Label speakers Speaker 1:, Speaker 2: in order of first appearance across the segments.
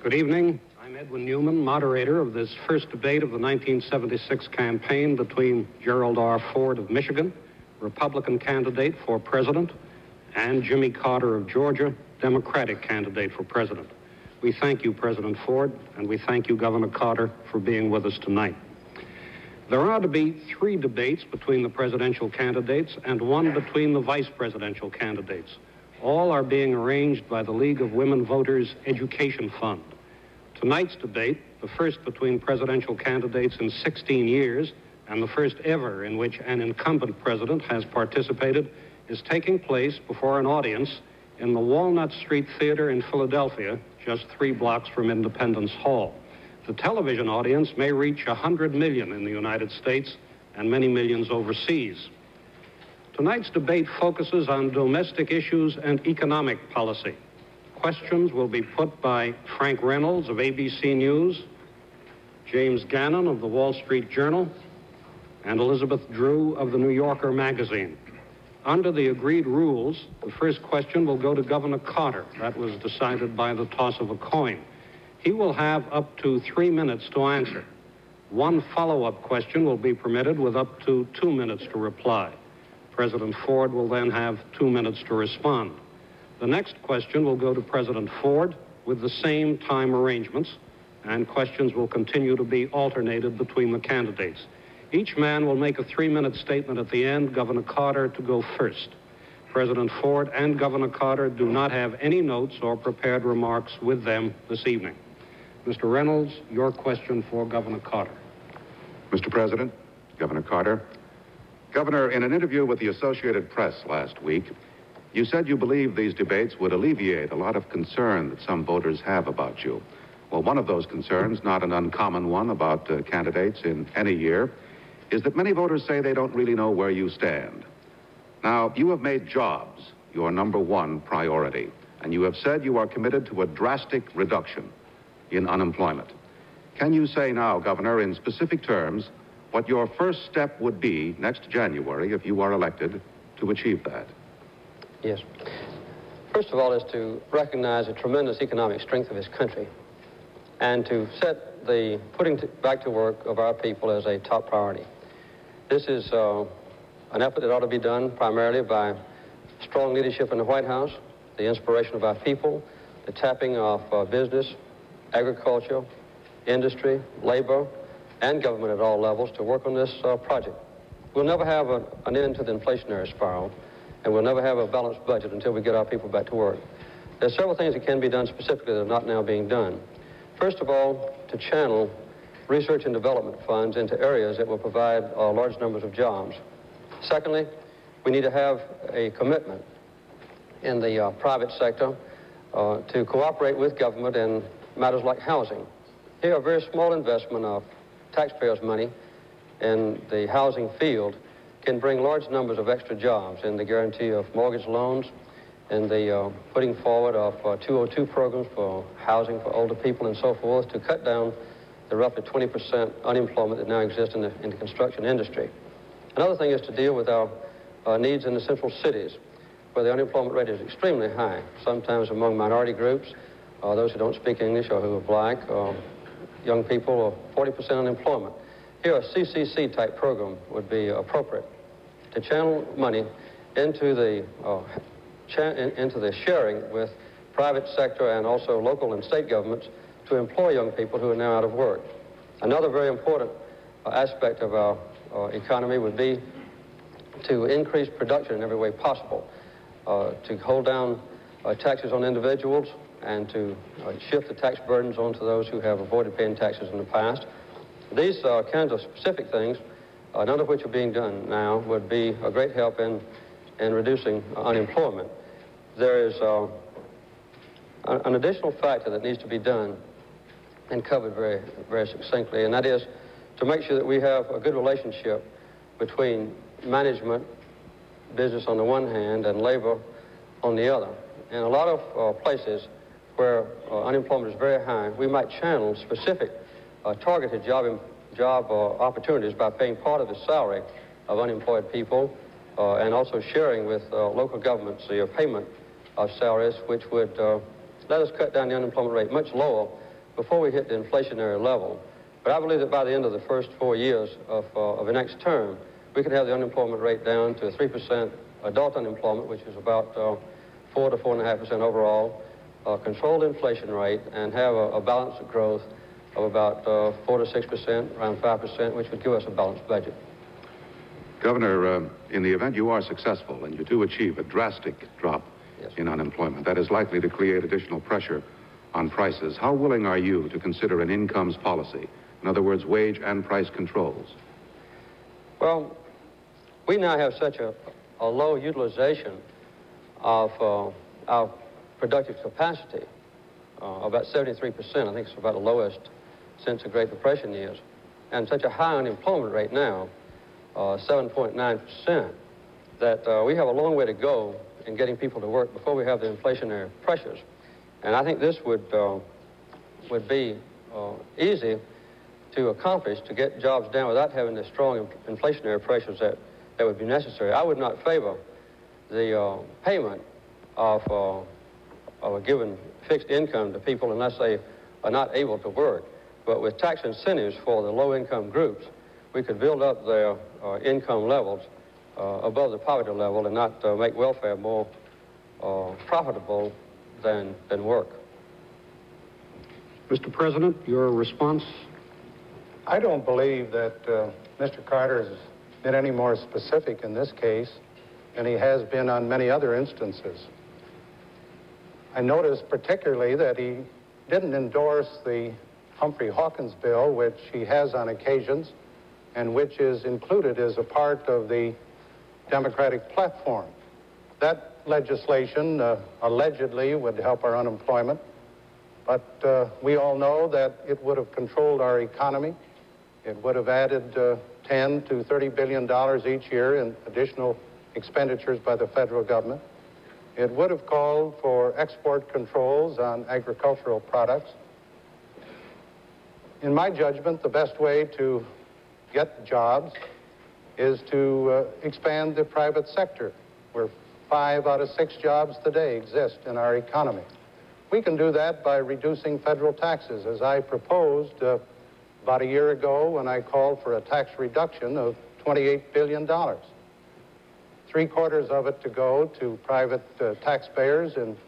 Speaker 1: Good evening. I'm Edwin Newman, moderator of this first debate of the 1976 campaign between Gerald R. Ford of Michigan, Republican candidate for president, and Jimmy Carter of Georgia, Democratic candidate for president. We thank you, President Ford, and we thank you, Governor Carter, for being with us tonight. There are to be 3 debates between the presidential candidates and 1 between the vice presidential candidates. All are being arranged by the League of Women Voters Education Fund. Tonight's debate, the first between presidential candidates in 16 years, and the first ever in which an incumbent president has participated, is taking place before an audience in the Walnut Street Theater in Philadelphia, just 3 blocks from Independence Hall. The television audience may reach 100 million in the United States and many millions overseas. Tonight's debate focuses on domestic issues and economic policy. Questions will be put by Frank Reynolds of ABC News, James Gannon of the Wall Street Journal, and Elizabeth Drew of the New Yorker magazine. Under the agreed rules, the first question will go to Governor Carter. That was decided by the toss of a coin. He will have up to 3 minutes to answer. 1 follow-up question will be permitted with up to 2 minutes to reply. President Ford will then have 2 minutes to respond. The next question will go to President Ford with the same time arrangements, and questions will continue to be alternated between the candidates. Each man will make a 3-minute statement at the end, Governor Carter to go first. President Ford and Governor Carter do not have any notes or prepared remarks with them this evening. Mr. Reynolds, your question for Governor Carter.
Speaker 2: Mr. President, Governor Carter. Governor, in an interview with the Associated Press last week, you said you believe these debates would alleviate a lot of concern that some voters have about you. Well, one of those concerns, not an uncommon one about candidates in any year, is that many voters say they don't really know where you stand. Now, you have made jobs your #1 priority, and you have said you are committed to a drastic reduction in unemployment. Can you say now, Governor, in specific terms, what your first step would be next January if you are elected to achieve that?
Speaker 3: Yes. First of all is to recognize the tremendous economic strength of this country and to set the putting back to work of our people as a top priority. This is an effort that ought to be done primarily by strong leadership in the White House, the inspiration of our people, the tapping of business, agriculture, industry, labor, and government at all levels to work on this project. We'll never have an end to the inflationary spiral, and we'll never have a balanced budget until we get our people back to work. There are several things that can be done specifically that are not now being done. First of all, to channel research and development funds into areas that will provide large numbers of jobs. Secondly, we need to have a commitment in the private sector to cooperate with government in matters like housing. Here, a very small investment of taxpayers' money in the housing field can bring large numbers of extra jobs in the guarantee of mortgage loans, in the putting forward of 202 programs for housing for older people and so forth to cut down the roughly 20% unemployment that now exists in the construction industry. Another thing is to deal with our needs in the central cities, where the unemployment rate is extremely high, sometimes among minority groups, those who don't speak English or who are black, young people, or 40% unemployment. Here, a CCC-type program would be appropriate to channel money into the sharing with private sector and also local and state governments to employ young people who are now out of work. Another very important aspect of our economy would be to increase production in every way possible, to hold down taxes on individuals and to shift the tax burdens onto those who have avoided paying taxes in the past. These kinds of specific things, none of which are being done now, would be a great help in reducing unemployment. There is an additional factor that needs to be done and covered very, very succinctly, and that is to make sure that we have a good relationship between management, business on the one hand, and labor on the other. In a lot of places where unemployment is very high, we might channel specific targeted job opportunities by paying part of the salary of unemployed people and also sharing with local governments the payment of salaries, which would let us cut down the unemployment rate much lower before we hit the inflationary level. But I believe that by the end of the first 4 years of the next term, we could have the unemployment rate down to 3% adult unemployment, which is about 4 to 4.5% overall, control the inflation rate, and have a balanced growth of about 4 to 6%, around 5%, which would give us a balanced budget.
Speaker 2: Governor, in the event you are successful and you do achieve a drastic drop in unemployment, that is likely to create additional pressure on prices. How willing are you to consider an incomes policy? In other words, wage and price controls? Well,
Speaker 3: we now have such a low utilization of our productive capacity, about 73%. I think it's about the lowest since the Great Depression years, and such a high unemployment rate now, 7.9%, that we have a long way to go in getting people to work before we have the inflationary pressures. And I think this would be easy to accomplish, to get jobs down without having the strong inflationary pressures that would be necessary. I would not favor the payment of a given fixed income to people unless they are not able to work. But with tax incentives for the low-income groups, we could build up their income levels above the poverty level and not make welfare more profitable than work.
Speaker 1: Mr. President, your response?
Speaker 4: I don't believe that Mr. Carter has been any more specific in this case than he has been on many other instances. I noticed particularly that he didn't endorse the Humphrey Hawkins bill, which he has on occasions, and which is included as a part of the Democratic platform. That legislation allegedly would help our unemployment, but we all know that it would have controlled our economy. It would have added $10 to $30 billion each year in additional expenditures by the federal government. It would have called for export controls on agricultural products. In my judgment, the best way to get jobs is to expand the private sector, where 5 out of 6 jobs today exist in our economy. We can do that by reducing federal taxes, as I proposed about a year ago when I called for a tax reduction of $28 billion. 3/4 of it to go to private taxpayers and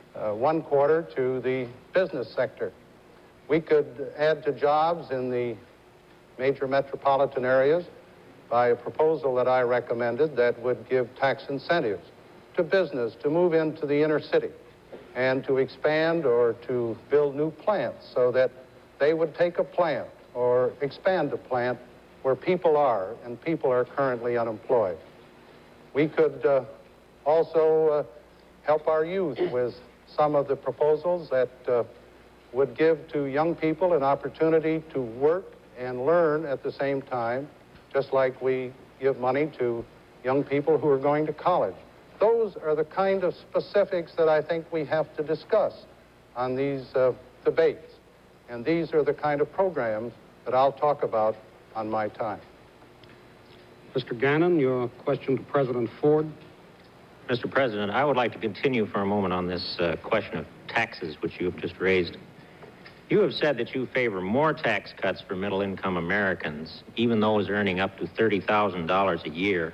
Speaker 4: 1/4 to the business sector. We could add to jobs in the major metropolitan areas by a proposal that I recommended that would give tax incentives to business to move into the inner city and to expand or to build new plants so that they would take a plant or expand a plant where people are, and people are currently unemployed. We could also help our youth with some of the proposals that would give to young people an opportunity to work and learn at the same time, just like we give money to young people who are going to college. Those are the kind of specifics that I think we have to discuss on these debates. And these are the kind of programs that I'll talk about on my time.
Speaker 1: Mr. Gannon, your question to President Ford.
Speaker 5: Mr. President, I would like to continue for a moment on this question of taxes, which you have just raised. You have said that you favor more tax cuts for middle-income Americans, even those earning up to $30,000 a year.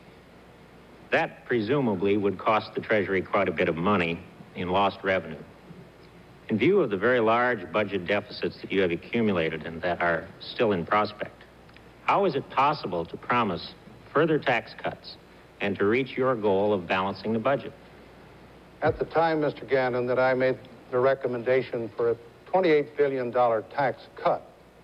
Speaker 5: That presumably would cost the Treasury quite a bit of money in lost revenue. In view of the very large budget deficits that you have accumulated and that are still in prospect, how is it possible to promise further tax cuts and to reach your goal of balancing the budget?
Speaker 4: At the time, Mr. Gannon, that I made the recommendation for a $28 billion tax cut,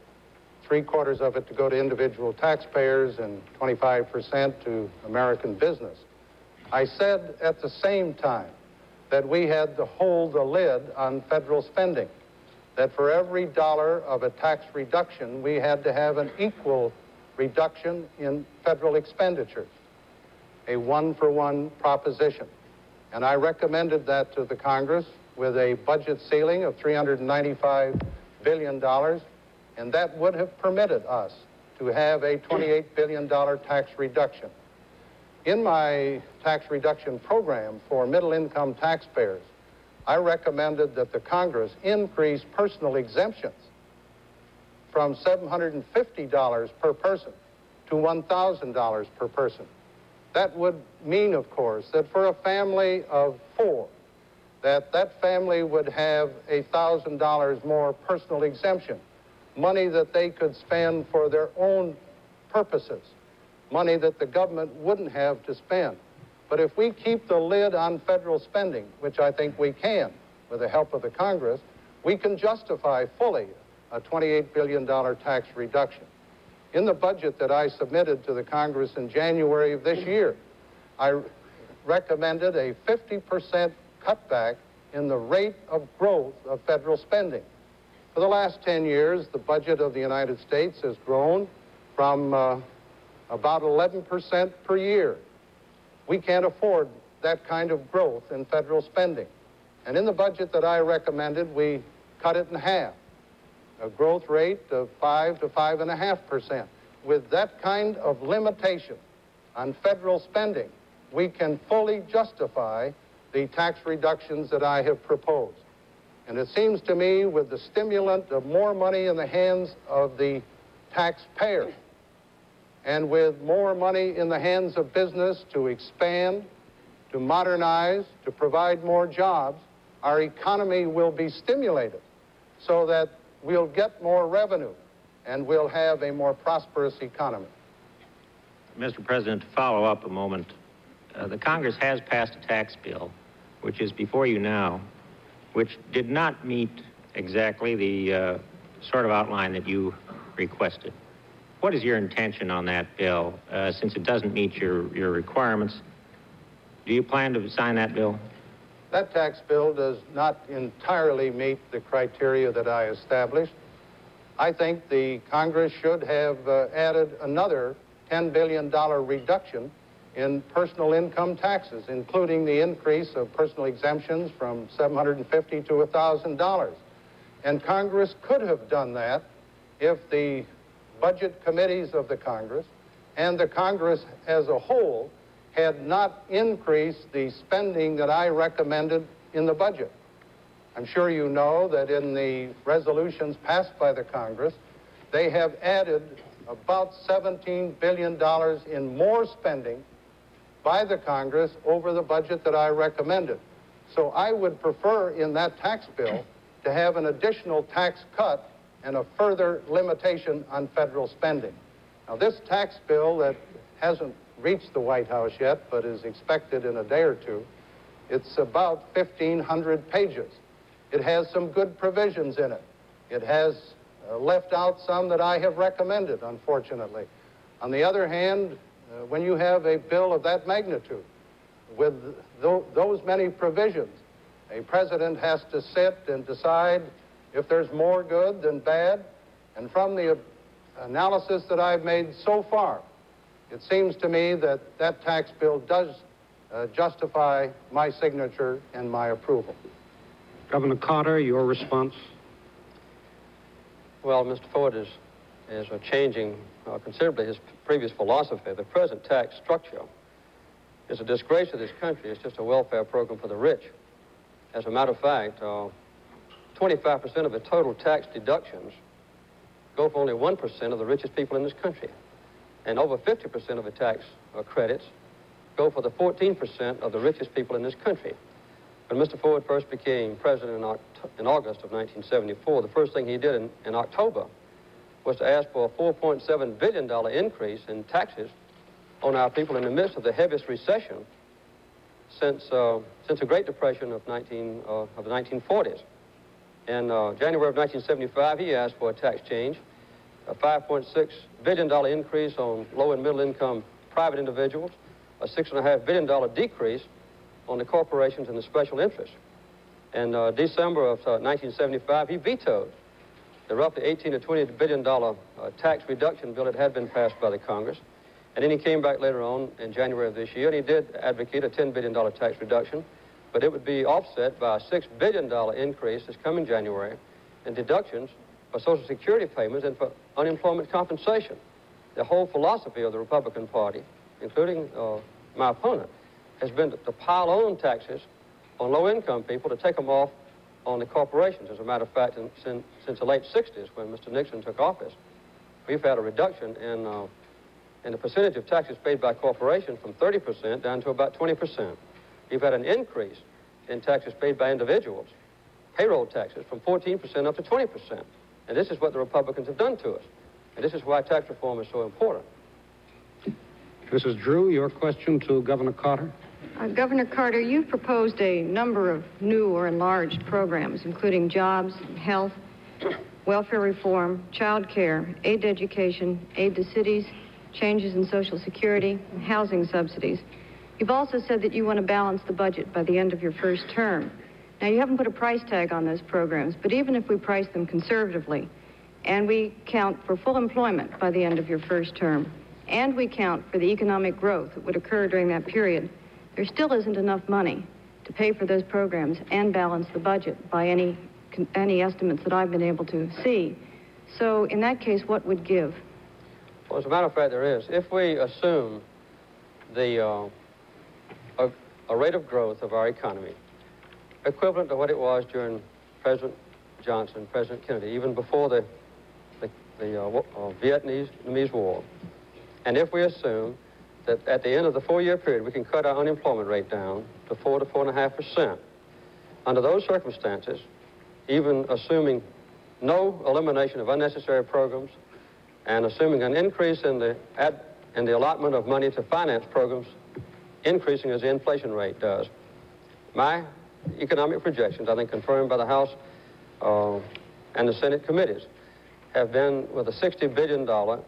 Speaker 4: 3/4 of it to go to individual taxpayers and 25% to American business, I said at the same time that we had to hold the lid on federal spending, that for every dollar of a tax reduction, we had to have an equal reduction in federal expenditures, a one-for-one proposition. And I recommended that to the Congress with a budget ceiling of $395 billion, and that would have permitted us to have a $28 billion tax reduction. In my tax reduction program for middle-income taxpayers, I recommended that the Congress increase personal exemptions from $750 per person to $1,000 per person. That would mean, of course, that for a family of 4, that family would have $1,000 more personal exemption, money that they could spend for their own purposes, money that the government wouldn't have to spend. But if we keep the lid on federal spending, which I think we can with the help of the Congress, we can justify fully a $28 billion tax reduction. In the budget that I submitted to the Congress in January of this year, I recommended a 50% cutback in the rate of growth of federal spending. For the last 10 years, the budget of the United States has grown from about 11% per year. We can't afford that kind of growth in federal spending. And in the budget that I recommended, we cut it in half, a growth rate of 5 to 5.5%. With that kind of limitation on federal spending, we can fully justify the tax reductions that I have proposed. And it seems to me, with the stimulant of more money in the hands of the taxpayer, and with more money in the hands of business to expand, to modernize, to provide more jobs, our economy will be stimulated so that we'll get more revenue and we'll have a more prosperous economy.
Speaker 5: Mr. President, to follow up a moment, the Congress has passed a tax bill, which is before you now, which did not meet exactly the sort of outline that you requested. What is your intention on that bill, since it doesn't meet your requirements? Do you plan to sign that bill?
Speaker 4: That tax bill does not entirely meet the criteria that I established. I think the Congress should have added another $10 billion reduction in personal income taxes, including the increase of personal exemptions from $750 to $1,000. And Congress could have done that if the budget committees of the Congress and the Congress as a whole had not increased the spending that I recommended in the budget. I'm sure you know that in the resolutions passed by the Congress, they have added about $17 billion in more spending by the Congress over the budget that I recommended. So I would prefer in that tax bill to have an additional tax cut and a further limitation on federal spending. Now, this tax bill that hasn't reached the White House yet, but is expected in a day or two, it's about 1,500 pages. It has some good provisions in it. It has left out some that I have recommended, unfortunately. On the other hand, when you have a bill of that magnitude, with those many provisions, a president has to sit and decide if there's more good than bad. And from the analysis that I've made so far, it seems to me that that tax bill does justify my signature and my approval.
Speaker 1: Governor Carter, your response?
Speaker 3: Well, Mr. Ford is changing considerably his previous philosophy. The present tax structure is a disgrace to this country. It's just a welfare program for the rich. As a matter of fact, 25% of the total tax deductions go for only 1% of the richest people in this country. And over 50% of the tax credits go for the 14% of the richest people in this country. When Mr. Ford first became president in August of 1974, the first thing he did in October was to ask for a $4.7 billion increase in taxes on our people in the midst of the heaviest recession since the Great Depression of the 1940s. In January of 1975, he asked for a tax change, a $5.6 billion increase on low and middle income private individuals, a $6.5 billion decrease on the corporations and the special interests. In December of 1975, he vetoed the roughly $18 to $20 billion tax reduction bill that had been passed by the Congress. And then he came back later on in January of this year, and he did advocate a $10 billion tax reduction, but it would be offset by a $6 billion increase this coming January in deductions for Social Security payments and for unemployment compensation. The whole philosophy of the Republican Party, including my opponent, has been to pile on taxes on low-income people to take them off on the corporations. As a matter of fact, since the late 60s, when Mr. Nixon took office, we've had a reduction in the percentage of taxes paid by corporations from 30% down to about 20%. We've had an increase in taxes paid by individuals, payroll taxes, from 14% up to 20%. And this is what the Republicans have done to us. And this is why tax reform is so important.
Speaker 1: Mrs. Drew, your question to Governor Carter.
Speaker 6: Governor Carter, you've proposed a number of new or enlarged programs, including jobs, health, welfare reform, child care, aid to education, aid to cities, changes in Social Security, and housing subsidies. You've also said that you want to balance the budget by the end of your first term. Now, you haven't put a price tag on those programs, but even if we price them conservatively, and we count for full employment by the end of your first term, and we count for the economic growth that would occur during that period, there still isn't enough money to pay for those programs and balance the budget by any estimates that I've been able to see. So in that case, what would give?
Speaker 3: Well, as a matter of fact, there is. If we assume a rate of growth of our economy equivalent to what it was during President Johnson, President Kennedy, even before the Vietnamese War, and if we assume that at the end of the 4-year period we can cut our unemployment rate down to 4 to 4.5%, under those circumstances, even assuming no elimination of unnecessary programs and assuming an increase in the allotment of money to finance programs increasing as the inflation rate does, my economic projections, I think confirmed by the House and the Senate committees, have been with a $60 billion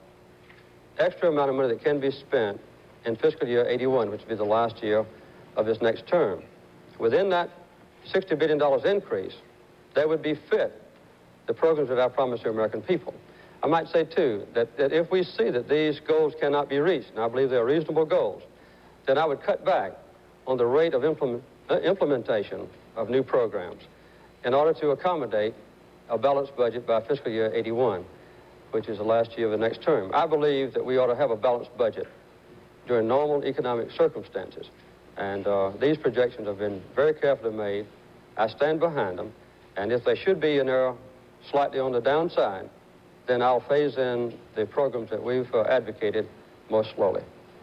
Speaker 3: extra amount of money that can be spent in fiscal year 81, which will be the last year of this next term. Within that $60 billion increase, there would be fit the programs that I promised the American people. I might say, too, that if we see that these goals cannot be reached, and I believe they are reasonable goals, then I would cut back on the rate of implementation of new programs in order to accommodate a balanced budget by fiscal year 81, which is the last year of the next term. I believe that we ought to have a balanced budget during normal economic circumstances. And these projections have been very carefully made. I stand behind them. And if they should be in error slightly on the downside, then I'll phase in the programs that we've advocated more slowly.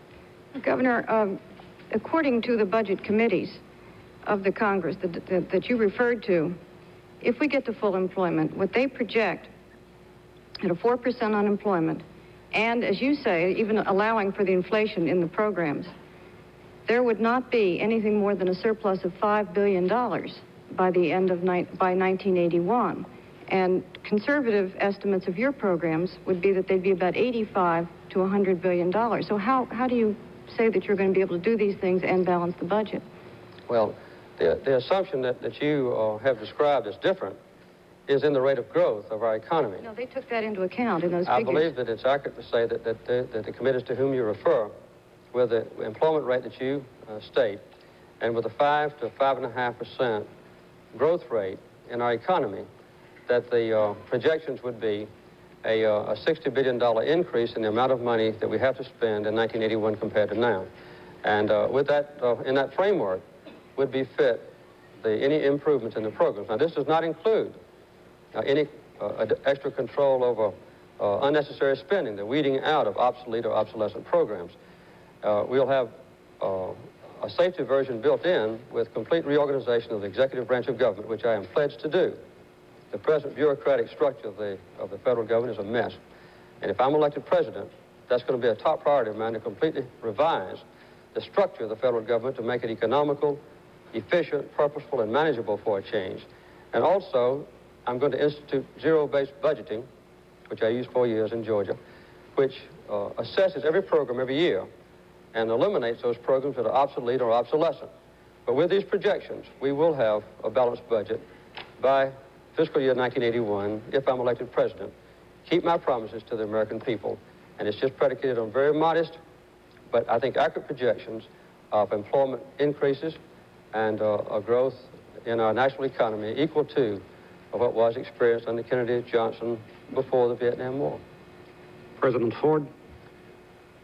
Speaker 6: Governor, according to the budget committees of the Congress that you referred to, if we get to full employment, what they project at a 4% unemployment, and as you say, even allowing for the inflation in the programs, there would not be anything more than a surplus of $5 billion by the end of by 1981. And conservative estimates of your programs would be that they'd be about $85 to $100 billion. So how do you say that you're going to be able to do these things and balance the budget?
Speaker 3: Well, the assumption that you have described as different is in the rate of growth of our economy.
Speaker 6: No, they took that into account in those
Speaker 3: figures. I
Speaker 6: figures.
Speaker 3: believe that it's accurate to say that the committees to whom you refer, with the employment rate that you state, and with a 5 to 5.5% growth rate in our economy, that the projections would be a $60 billion increase in the amount of money that we have to spend in 1981 compared to now. And with that, in that framework, would be fit any improvements in the programs. Now, this does not include any extra control over unnecessary spending, the weeding out of obsolete or obsolescent programs. We'll have a safety version built in with complete reorganization of the executive branch of government, which I am pledged to do. The present bureaucratic structure of the federal government is a mess. And if I'm elected president, that's going to be a top priority of mine to completely revise the structure of the federal government to make it economical, efficient, purposeful, and manageable for a change. And also, I'm going to institute zero-based budgeting, which I used 4 years in Georgia, which assesses every program every year and eliminates those programs that are obsolete or obsolescent. But with these projections, we will have a balanced budget by fiscal year 1981, if I'm elected president, keep my promises to the American people. And it's just predicated on very modest, but I think accurate projections of employment increases and a growth in our national economy equal to what was experienced under Kennedy, Johnson, before the Vietnam War.
Speaker 1: President Ford?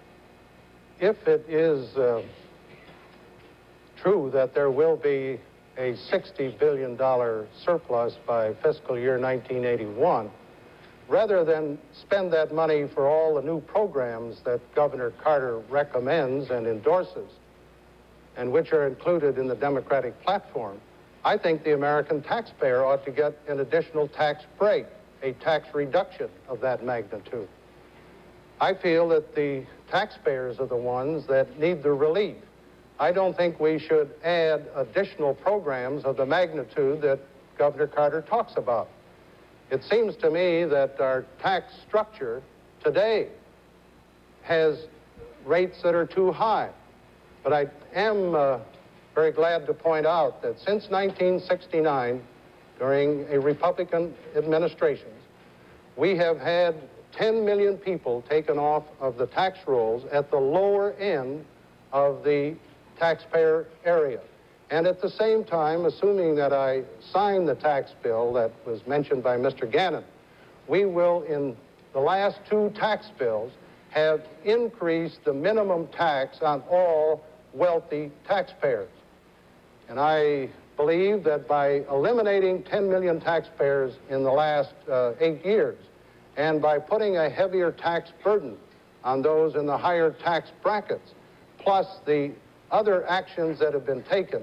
Speaker 4: If it is true that there will be a $60 billion surplus by fiscal year 1981, rather than spend that money for all the new programs that Governor Carter recommends and endorses, and which are included in the Democratic platform, I think the American taxpayer ought to get an additional tax break, a tax reduction of that magnitude. I feel that the taxpayers are the ones that need the relief. I don't think we should add additional programs of the magnitude that Governor Carter talks about. It seems to me that our tax structure today has rates that are too high. But I am very glad to point out that since 1969, during a Republican administration, we have had 10 million people taken off of the tax rolls at the lower end of the taxpayer area. And at the same time, assuming that I sign the tax bill that was mentioned by Mr. Gannon, we will, in the last two tax bills, have increased the minimum tax on all wealthy taxpayers. And I believe that by eliminating 10 million taxpayers in the last 8 years, and by putting a heavier tax burden on those in the higher tax brackets, plus the other actions that have been taken,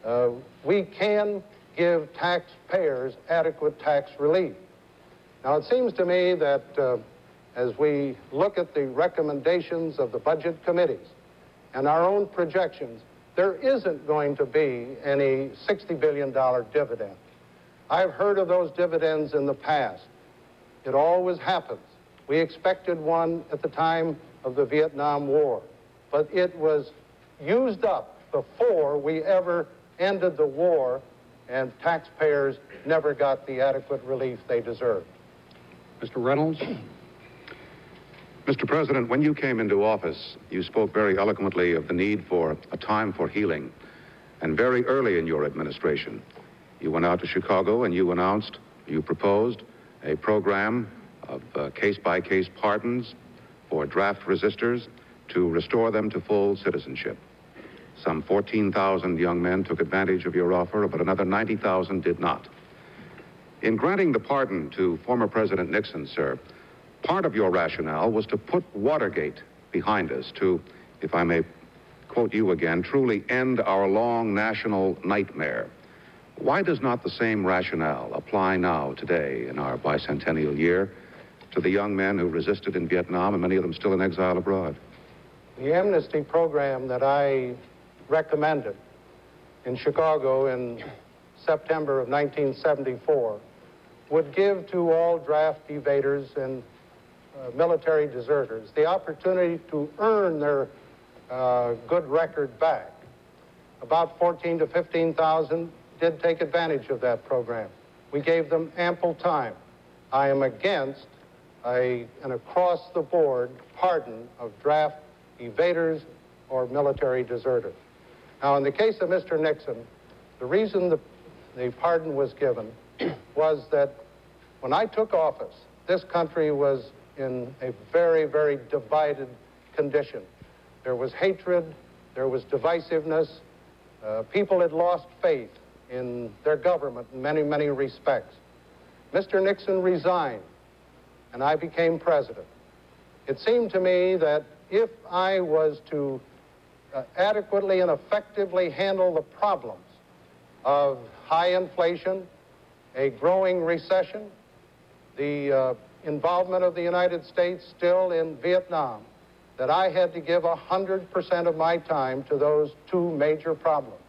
Speaker 4: we can give taxpayers adequate tax relief. Now, it seems to me that as we look at the recommendations of the budget committees and our own projections, there isn't going to be any $60 billion dividend. I've heard of those dividends in the past. It always happens. We expected one at the time of the Vietnam War, but it was used up before we ever ended the war, and taxpayers never got the adequate relief they deserved.
Speaker 1: Mr. Reynolds?
Speaker 2: Mr. President, when you came into office, you spoke very eloquently of the need for a time for healing. And very early in your administration, you went out to Chicago and you proposed a program of case-by-case pardons for draft resistors to restore them to full citizenship. Some 14,000 young men took advantage of your offer, but another 90,000 did not. In granting the pardon to former President Nixon, sir, part of your rationale was to put Watergate behind us, to, if I may quote you again, truly end our long national nightmare. Why does not the same rationale apply now, today, in our bicentennial year, to the young men who resisted in Vietnam, and many of them still in exile abroad?
Speaker 4: The amnesty program that I recommended in Chicago in September of 1974 would give to all draft evaders and military deserters the opportunity to earn their good record back. About 14 to 15,000 did take advantage of that program. We gave them ample time. I am against an across-the-board pardon of draft evaders or military deserters. Now, in the case of Mr. Nixon, the reason the pardon was given was that when I took office, this country was in a very, very divided condition. There was hatred, there was divisiveness. People had lost faith in their government in many, many respects. Mr. Nixon resigned, and I became president. It seemed to me that if I was to adequately and effectively handle the problems of high inflation, a growing recession, the involvement of the United States still in Vietnam, that I had to give 100% of my time to those two major problems.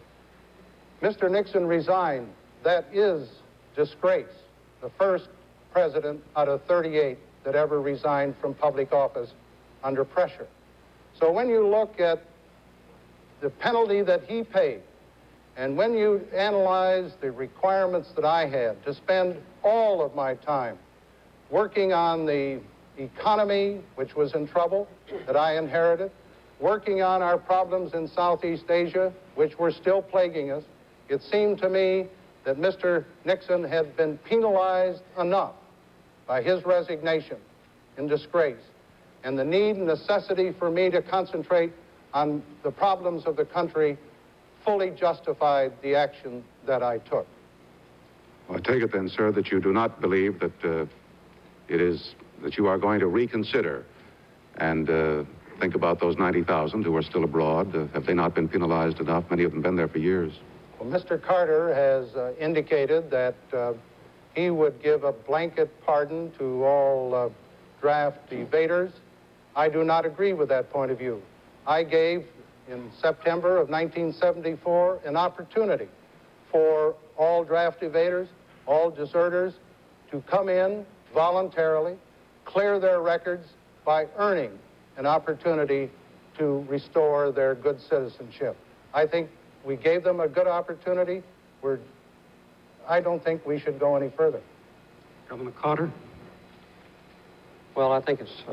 Speaker 4: Mr. Nixon resigned. That is disgrace. The first president out of 38 that ever resigned from public office under pressure. So when you look at the penalty that he paid, and when you analyze the requirements that I had to spend all of my time working on the economy, which was in trouble, that I inherited, working on our problems in Southeast Asia, which were still plaguing us, it seemed to me that Mr. Nixon had been penalized enough by his resignation in disgrace, and the need and necessity for me to concentrate on the problems of the country fully justified the action that I took.
Speaker 2: Well, I take it then, sir, that you do not believe that that you are going to reconsider and think about those 90,000 who are still abroad. Have they not been penalized enough? Many of them have been there for years.
Speaker 4: Well, Mr. Carter has indicated that he would give a blanket pardon to all draft evaders. I do not agree with that point of view. I gave, in September of 1974, an opportunity for all draft evaders, all deserters, to come in voluntarily, clear their records by earning an opportunity to restore their good citizenship. I think we gave them a good opportunity. I don't think we should go any further.
Speaker 1: Governor Carter?
Speaker 3: Well, I think it's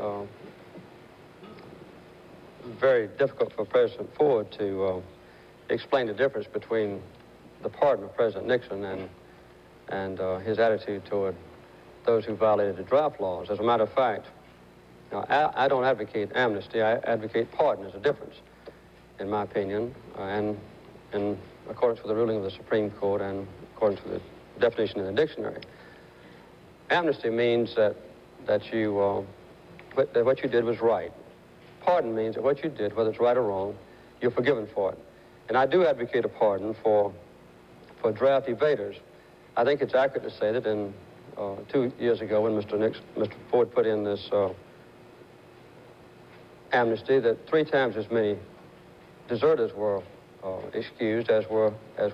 Speaker 3: very difficult for President Ford to explain the difference between the pardon of President Nixon and his attitude toward those who violated the draft laws. As a matter of fact, I don't advocate amnesty. I advocate pardon. There's a difference, in my opinion, and in accordance with the ruling of the Supreme Court and according to the definition in the dictionary. Amnesty means that what you did was right. Pardon means that what you did, whether it's right or wrong, you're forgiven for it. And I do advocate a pardon for draft evaders. I think it's accurate to say that in 2 years ago when Mr. Ford put in this amnesty, that 3 times as many deserters were excused as were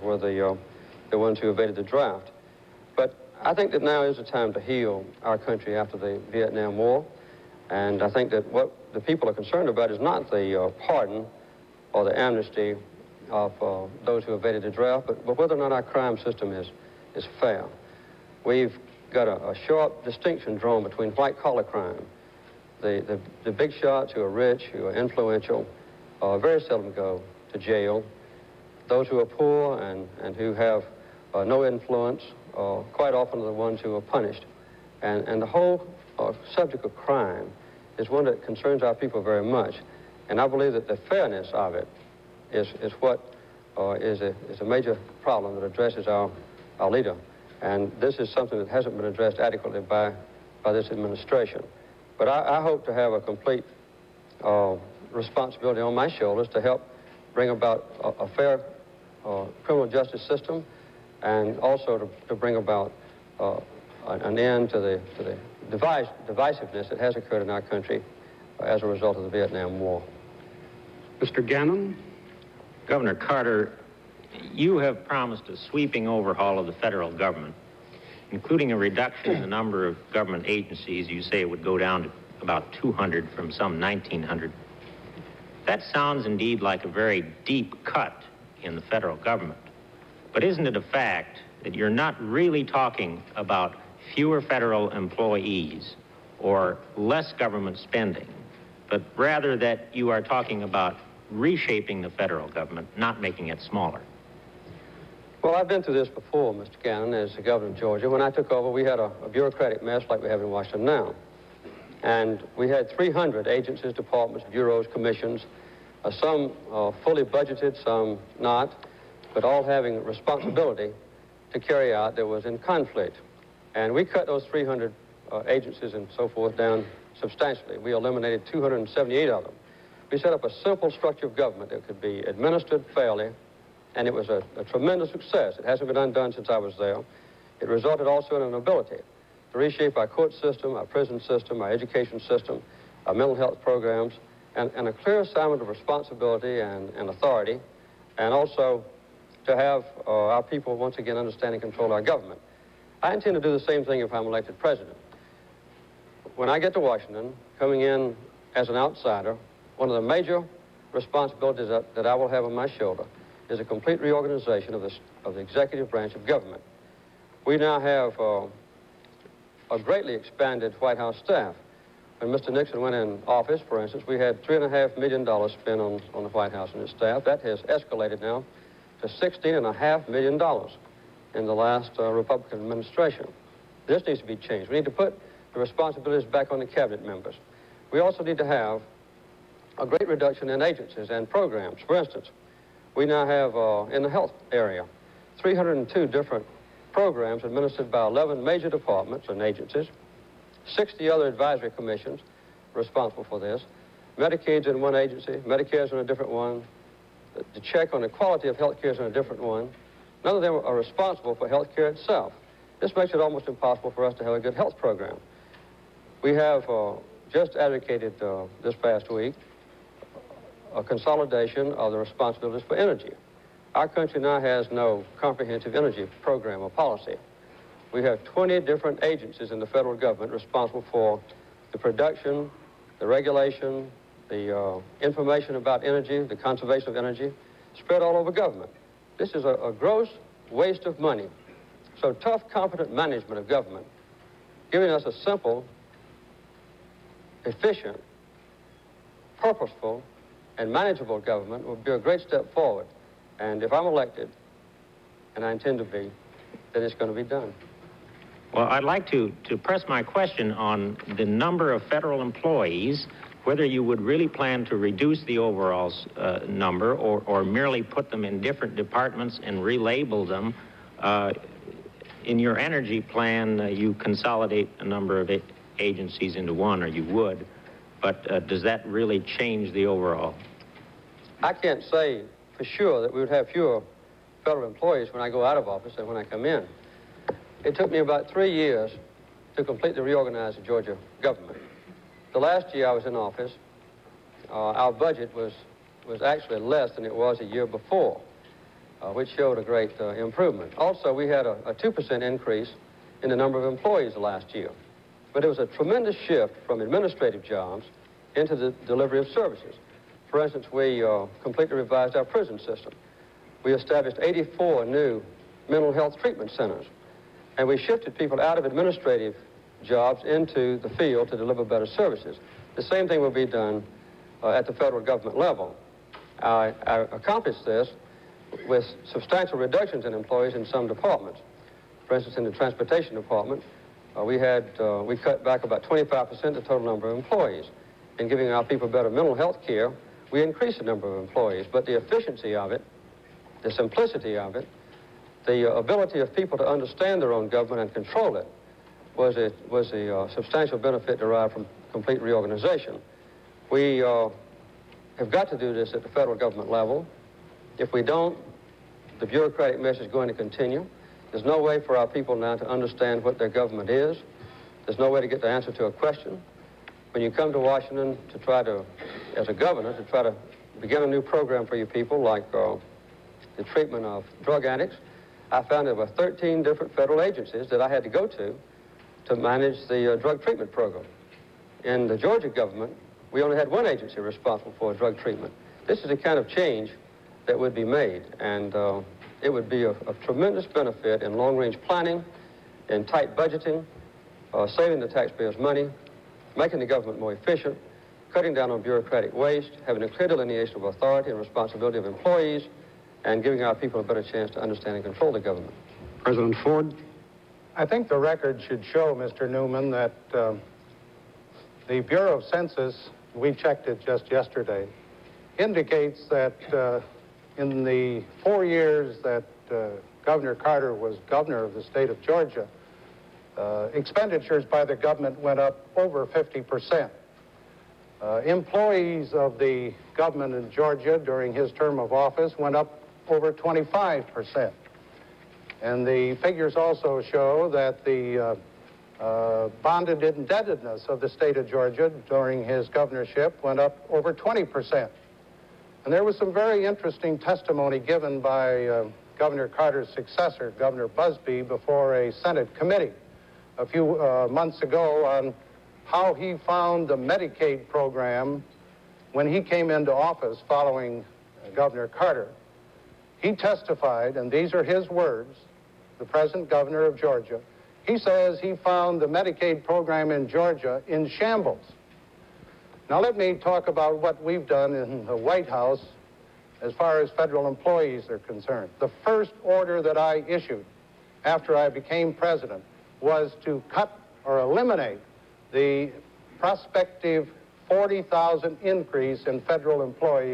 Speaker 3: the ones who evaded the draft. But I think that now is the time to heal our country after the Vietnam War. And I think that what the people are concerned about is not the pardon or the amnesty of those who evaded the draft, but whether or not our crime system is fair. We've got a sharp distinction drawn between white-collar crime. The big shots who are rich, who are influential, very seldom go to jail. Those who are poor and who have no influence quite often are the ones who are punished. And the whole subject of crime is one that concerns our people very much. And I believe that the fairness of it is what is a major problem that addresses our leader. And this is something that hasn't been addressed adequately by this administration. But I hope to have a complete responsibility on my shoulders to help bring about a fair criminal justice system, and also to bring about an end to the divisiveness that has occurred in our country as a result of the Vietnam War.
Speaker 1: Mr. Gannon?
Speaker 5: Governor Carter, you have promised a sweeping overhaul of the federal government, including a reduction in the number of government agencies. You say it would go down to about 200 from some 1,900. That sounds indeed like a very deep cut in the federal government. But isn't it a fact that you're not really talking about fewer federal employees or less government spending, but rather that you are talking about reshaping the federal government, not making it smaller?
Speaker 3: Well, I've been through this before, Mr. Gannon, as the governor of Georgia. When I took over, we had a bureaucratic mess like we have in Washington now. And we had 300 agencies, departments, bureaus, commissions, some fully budgeted, some not, but all having responsibility to carry out that was in conflict. And we cut those 300 agencies and so forth down substantially. We eliminated 278 of them. We set up a simple structure of government that could be administered fairly, and it was a tremendous success. It hasn't been undone since I was there. It resulted also in an ability to reshape our court system, our prison system, our education system, our mental health programs, and a clear assignment of responsibility and authority, and also to have our people once again understand and control our government. I intend to do the same thing if I'm elected president. When I get to Washington, coming in as an outsider, one of the major responsibilities that I will have on my shoulder is a complete reorganization of the executive branch of government. We now have a greatly expanded White House staff. When Mr. Nixon went in office, for instance, we had $3.5 million spent on the White House and its staff. That has escalated now to $16.5 million in the last Republican administration. This needs to be changed. We need to put the responsibilities back on the cabinet members. We also need to have a great reduction in agencies and programs. For instance, We now have, in the health area, 302 different programs administered by 11 major departments and agencies, 60 other advisory commissions responsible for this. Medicaid's in one agency, Medicare's in a different one. The check on the quality of health care is in a different one. None of them are responsible for health care itself. This makes it almost impossible for us to have a good health program. We have just advocated this past week a consolidation of the responsibilities for energy. Our country now has no comprehensive energy program or policy. We have 20 different agencies in the federal government responsible for the production, the regulation, the information about energy, the conservation of energy, spread all over government. This is a gross waste of money. So tough, competent management of government, giving us a simple, efficient, purposeful, and manageable government would be a great step forward. And if I'm elected, and I intend to be, then it's going to be done.
Speaker 5: Well, I'd like to press my question on the number of federal employees, whether you would really plan to reduce the overall number or merely put them in different departments and relabel them. In your energy plan, you consolidate a number of agencies into one, or you would, but does that really change the overall?
Speaker 3: I can't say for sure that we would have fewer federal employees when I go out of office than when I come in. It took me about 3 years to completely reorganize the Georgia government. The last year I was in office, our budget was actually less than it was a year before, which showed a great improvement. Also, we had a 2% increase in the number of employees last year. But it was a tremendous shift from administrative jobs into the delivery of services. For instance, we completely revised our prison system. We established 84 new mental health treatment centers. And we shifted people out of administrative jobs into the field to deliver better services. The same thing will be done at the federal government level. I accomplished this with substantial reductions in employees in some departments. For instance, in the transportation department, we cut back about 25% the total number of employees. In giving our people better mental health care, we increased the number of employees, but the efficiency of it, the simplicity of it, the ability of people to understand their own government and control it was a substantial benefit derived from complete reorganization. We have got to do this at the federal government level. If we don't, the bureaucratic mess is going to continue. There's no way for our people now to understand what their government is. There's no way to get the answer to a question. When you come to Washington to try to, as a governor, to try to begin a new program for your people, like the treatment of drug addicts, I found there were 13 different federal agencies that I had to go to manage the drug treatment program. In the Georgia government, we only had one agency responsible for drug treatment. This is the kind of change that would be made, and it would be of tremendous benefit in long-range planning, in tight budgeting, saving the taxpayers' money, making the government more efficient, cutting down on bureaucratic waste, having a clear delineation of authority and responsibility of employees, and giving our people a better chance to understand and control the government.
Speaker 1: President Ford?
Speaker 4: I think the record should show, Mr. Newman, that the Bureau of Census, we checked it just yesterday, indicates that in the 4 years that Governor Carter was governor of the state of Georgia, expenditures by the government went up over 50%. Employees of the government in Georgia during his term of office went up over 25%. And the figures also show that the bonded indebtedness of the state of Georgia during his governorship went up over 20%. And there was some very interesting testimony given by Governor Carter's successor, Governor Busbee, before a Senate committee a few months ago on how he found the Medicaid program when he came into office following Governor Carter. He testified, and these are his words, the present governor of Georgia. He says he found the Medicaid program in Georgia in shambles. Now let me talk about what we've done in the White House as far as federal employees are concerned. The first order that I issued after I became president was to cut or eliminate the prospective 40,000 increase in federal employees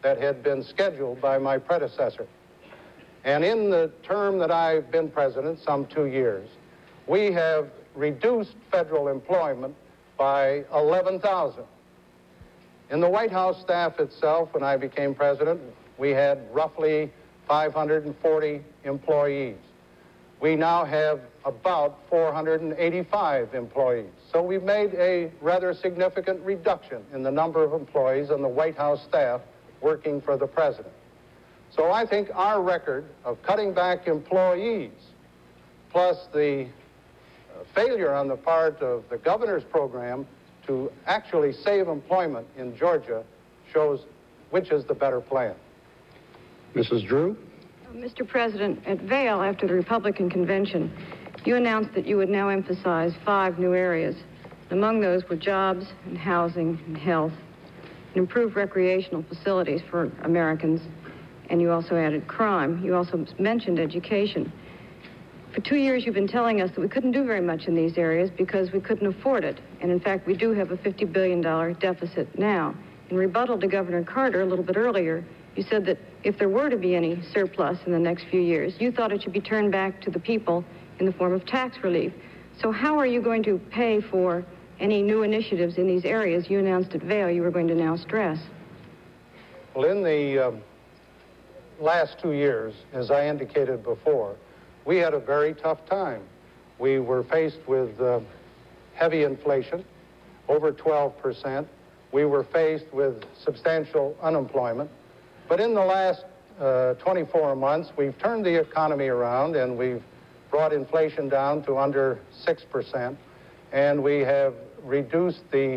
Speaker 4: that had been scheduled by my predecessor. And in the term that I've been president, some 2 years, we have reduced federal employment by 11,000. In the White House staff itself, when I became president, we had roughly 540 employees. We now have about 485 employees. So we've made a rather significant reduction in the number of employees on the White House staff working for the president. So I think our record of cutting back employees, plus the failure on the part of the governor's program to actually save employment in Georgia, shows which is the better plan.
Speaker 1: Mrs. Drew?
Speaker 6: Mr. President, at Vail, after the Republican convention, you announced that you would now emphasize 5 new areas. Among those were jobs and housing and health, and improved recreational facilities for Americans, and you also added crime. You also mentioned education. For 2 years, you've been telling us that we couldn't do very much in these areas because we couldn't afford it. And in fact, we do have a $50 billion deficit now. In rebuttal to Governor Carter a little bit earlier, you said that if there were to be any surplus in the next few years, you thought it should be turned back to the people in the form of tax relief. So how are you going to pay for any new initiatives in these areas you announced at Vail you were going to now stress?
Speaker 4: Well, in the last 2 years, as I indicated before, we had a very tough time. We were faced with heavy inflation, over 12%. We were faced with substantial unemployment. But in the last 24 months, we've turned the economy around and we've brought inflation down to under 6%. And we have reduced the,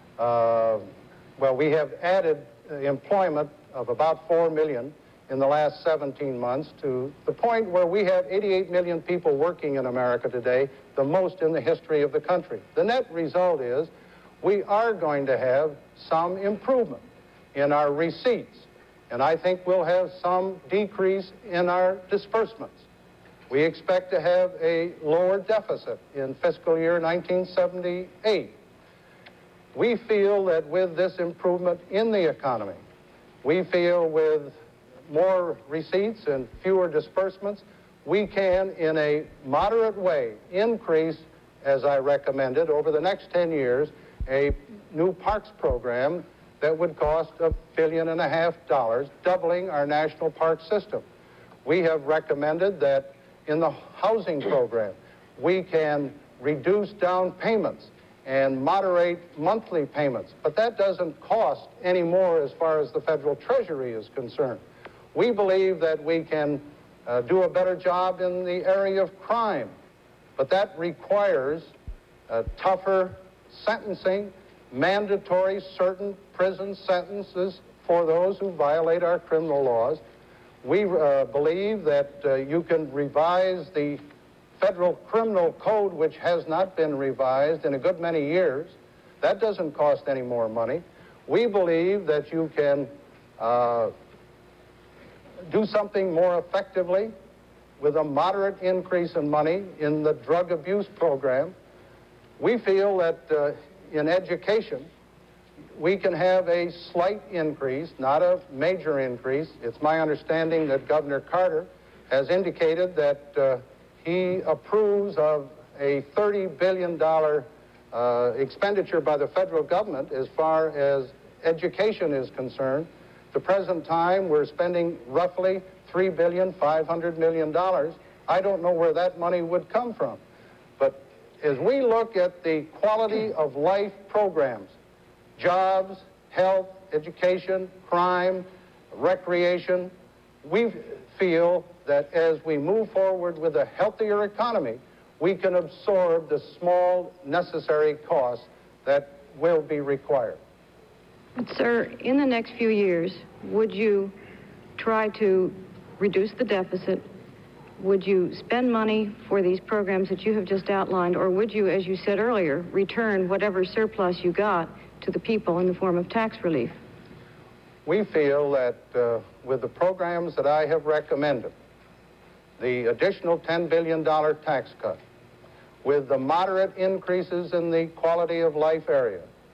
Speaker 4: we have added employment of about 4 million in the last 17 months to the point where we have 88 million people working in America today, the most in the history of the country. The net result is we are going to have some improvement in our receipts, and I think we'll have some decrease in our disbursements. We expect to have a lower deficit in fiscal year 1978. We feel that with this improvement in the economy, we feel with more receipts and fewer disbursements, we can, in a moderate way, increase, as I recommended, over the next 10 years, a new parks program that would cost $1.5 billion, doubling our national park system. We have recommended that in the housing program, we can reduce down payments and moderate monthly payments. But that doesn't cost any more as far as the federal treasury is concerned. We believe that we can do a better job in the area of crime, but that requires tougher sentencing, mandatory certain prison sentences for those who violate our criminal laws. We believe that you can revise the federal criminal code, which has not been revised in a good many years. That doesn't cost any more money. We believe that you can do something more effectively with a moderate increase in money in the drug abuse program. We feel that in education, we can have a slight increase, not a major increase. It's my understanding that Governor Carter has indicated that he approves of a $30 billion expenditure by the federal government as far as education is concerned. At the present time, we're spending roughly $3.5 billion. I don't know where that money would come from. But as we look at the quality of life programs, jobs, health, education, crime, recreation, we feel that as we move forward with a healthier economy, we can absorb the small necessary costs that will be required.
Speaker 6: Sir, in the next few years, would you try to reduce the deficit? Would you spend money for these programs that you have just outlined, or would you, as you said earlier, return whatever surplus you got to the people in the form of tax relief?
Speaker 4: We feel that with the programs that I have recommended, the additional $10 billion tax cut, with the moderate increases in the quality of life area,